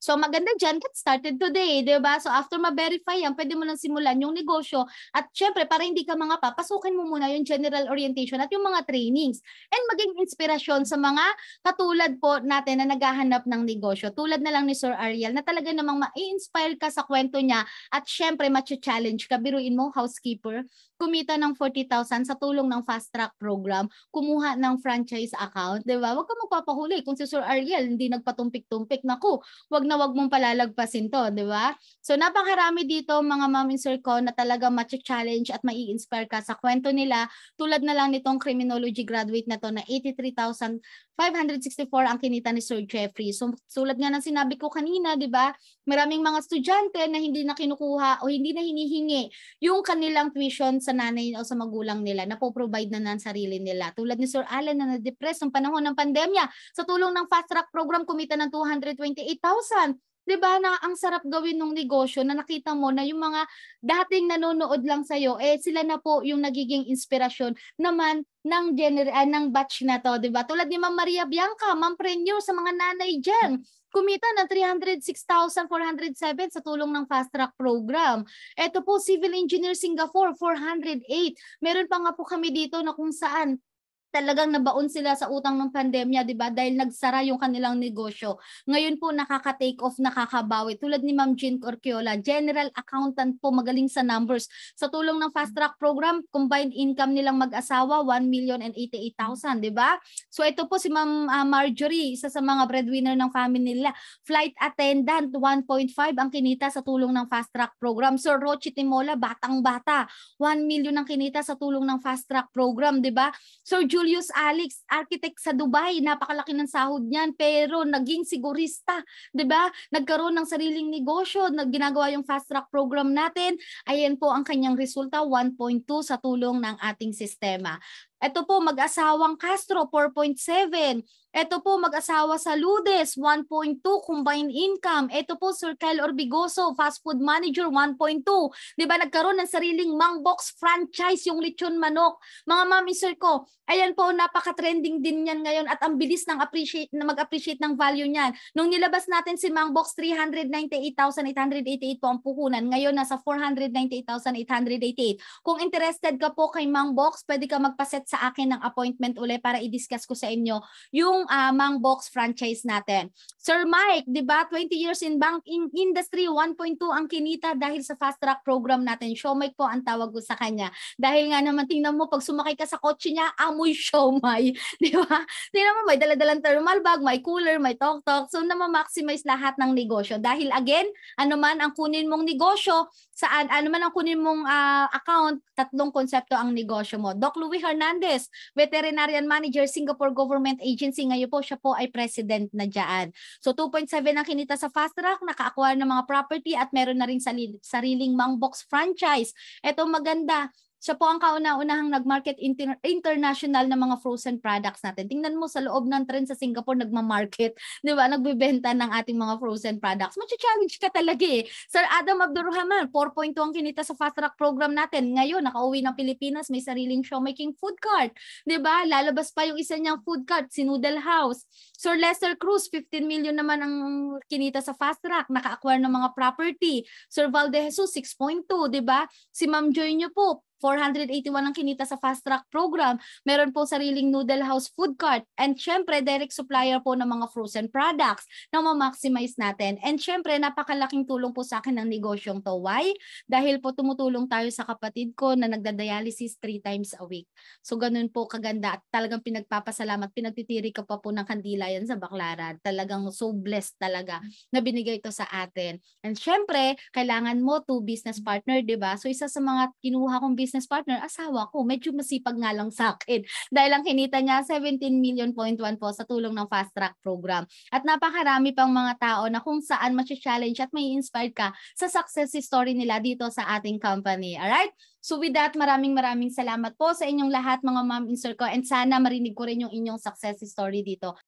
So maganda dyan, get started today, di ba? So after ma-verify yan, pwede mo nang simulan yung negosyo. At syempre, para hindi ka mga papasukin mo muna yung general orientation at yung mga trainings. And maging inspirasyon sa mga katulad po natin na naghahanap ng negosyo. Tulad na lang ni Sir Ariel na talaga namang ma-inspire ka sa kwento niya at syempre matcha-challenge ka. Biruin mo, housekeeper, kumita ng forty thousand sa tulong ng fast track program, kumuha ng franchise account, di ba? Huwag ka magpapahuli. Kung si Sir Ariel hindi nagpatumpik-tumpik, naku, wag na wag mong palalagpasin to, di ba? So napakarami dito mga mom and sir ko na talaga matcha-challenge at mai-inspire ka sa kwento nila. Tulad na lang nitong criminology graduate na to na eighty-three thousand five hundred sixty-four ang kinita ni Sir Jeffrey. So tulad nga ng sinabi ko kanina, di ba? Maraming mga estudyante na hindi na kinukuha o hindi na hinihingi yung kanilang tuition sa nanay o sa magulang nila na po-provide na ng sarili nila. Tulad ni Sir Alan na na-depress ng panahon ng pandemya. Sa tulong ng fast track program, kumita ng two hundred twenty-eight thousand. Diba na ang sarap gawin ng negosyo na nakita mo na yung mga dating nanonood lang sa'yo, eh sila na po yung nagiging inspirasyon naman ng gener uh, ng batch na to, diba? Tulad ni Ma'am Maria Bianca, Ma'am Prenyo sa mga nanay dyan, kumita ng three hundred six thousand four hundred seven sa tulong ng fast track program. Ito po, Civil Engineer Singapore, four hundred eight. Meron pa nga po kami dito na kung saan talagang nabaon sila sa utang ng pandemya, di ba? Dahil nagsara yung kanilang negosyo. Ngayon po nakaka-take off, nakakabawi. Tulad ni Ma'am Jean Corquiola, General Accountant po, magaling sa numbers. Sa tulong ng Fast Track Program, combined income nilang mag-asawa, one million eighty-eight thousand, di ba? So ito po si Ma'am uh, Marjorie, isa sa mga breadwinner ng family nila. Flight attendant, one point five ang kinita sa tulong ng Fast Track Program. Sir Rochi Timola, batang-bata, one million ang kinita sa tulong ng Fast Track Program, di ba? Sir Julius Alex, architect sa Dubai, napakalaki ng sahod niyan, pero naging sigurista, 'di ba? Nagkaroon ng sariling negosyo, nagginagawa yung fast track program natin. Ayan po ang kanyang resulta, one point two sa tulong ng ating sistema. Ito po, mag-asawang Castro, four point seven. Ito po, mag-asawa sa Ludes, one point two combined income. Ito po, Sir Kyle Orbigoso, fast food manager, one point two. Diba, nagkaroon ng sariling Mangbox franchise, yung lechon manok. Mga mami sir ko, ayan po, napaka-trending din yan ngayon at ang bilis ng appreciate, na mag-appreciate ng value niyan. Nung nilabas natin si Mangbox, three hundred ninety-eight thousand eight hundred eighty-eight po ang puhunan. Ngayon, nasa four hundred ninety-eight thousand eight hundred eighty-eight. Kung interested ka po kay Mangbox, pwede ka magpaset sa akin ng appointment uli para i-discuss ko sa inyo yung uh, Mangbox franchise natin. Sir Mike, di ba, twenty years in banking industry, one point two ang kinita dahil sa fast track program natin. Siomai po ang tawag ko sa kanya. Dahil nga naman, tingnan mo, pag sumakay ka sa kotse niya, amoy siomai. Di ba? Tingnan mo, may daladalang thermal bag, may cooler, may tok-tok. So, na-maximize lahat ng negosyo. Dahil again, ano man ang kunin mong negosyo, saan, ano man ang kunin mong uh, account, tatlong konsepto ang negosyo mo. Doc Louis Hernandez, Veterinarian Manager, Singapore Government Agency. Ngayon po, siya po ay president na dyan. So, two point seven ang kinita sa fast track, naka-acquire ng mga property at meron na rin sariling Mangbox franchise. Ito maganda. Siya po ang kauna-unahang nag-market inter international ng mga frozen products natin. Tingnan mo sa loob ng trend sa Singapore, nagma-market, di ba? Nagbebenta ng ating mga frozen products. Matcha-challenge ka talaga eh. Sir Adam Abdurrahman, four point two ang kinita sa fast track program natin. Ngayon, nakauwi ng Pilipinas, may sariling show-making food cart. Di ba? Lalabas pa yung isa niyang food cart, si Noodle House. Sir Lester Cruz, fifteen million naman ang kinita sa fast track, naka-acquire ng mga property. Sir Valde Jesus, six point two, di ba? Si Ma'am Joy niyo po, four hundred eighty-one ang kinita sa fast track program. Meron po sariling Noodle House food cart. And syempre, direct supplier po ng mga frozen products na ma-maximize natin. And syempre, napakalaking tulong po sa akin ng negosyong to. Why? Dahil po tumutulong tayo sa kapatid ko na nagda-dialysis three times a week. So, ganun po kaganda. At talagang pinagpapasalamat. Pinagtitiri ka pa po ng kandila yan sa Baclaran. Talagang so blessed talaga na binigay ito sa atin. And syempre, kailangan mo to business partner, diba? So, isa sa mga kinuha kong business business partner, asawa ko, medyo masipag nga lang sa akin. Dahil ang kinita niya, seventeen million point one po sa tulong ng fast track program. At napakarami pang mga tao na kung saan matcha-challenge at may inspired ka sa success story nila dito sa ating company. Alright? So with that, maraming maraming salamat po sa inyong lahat mga ma'am in circle and sana marinig ko rin yung inyong success story dito.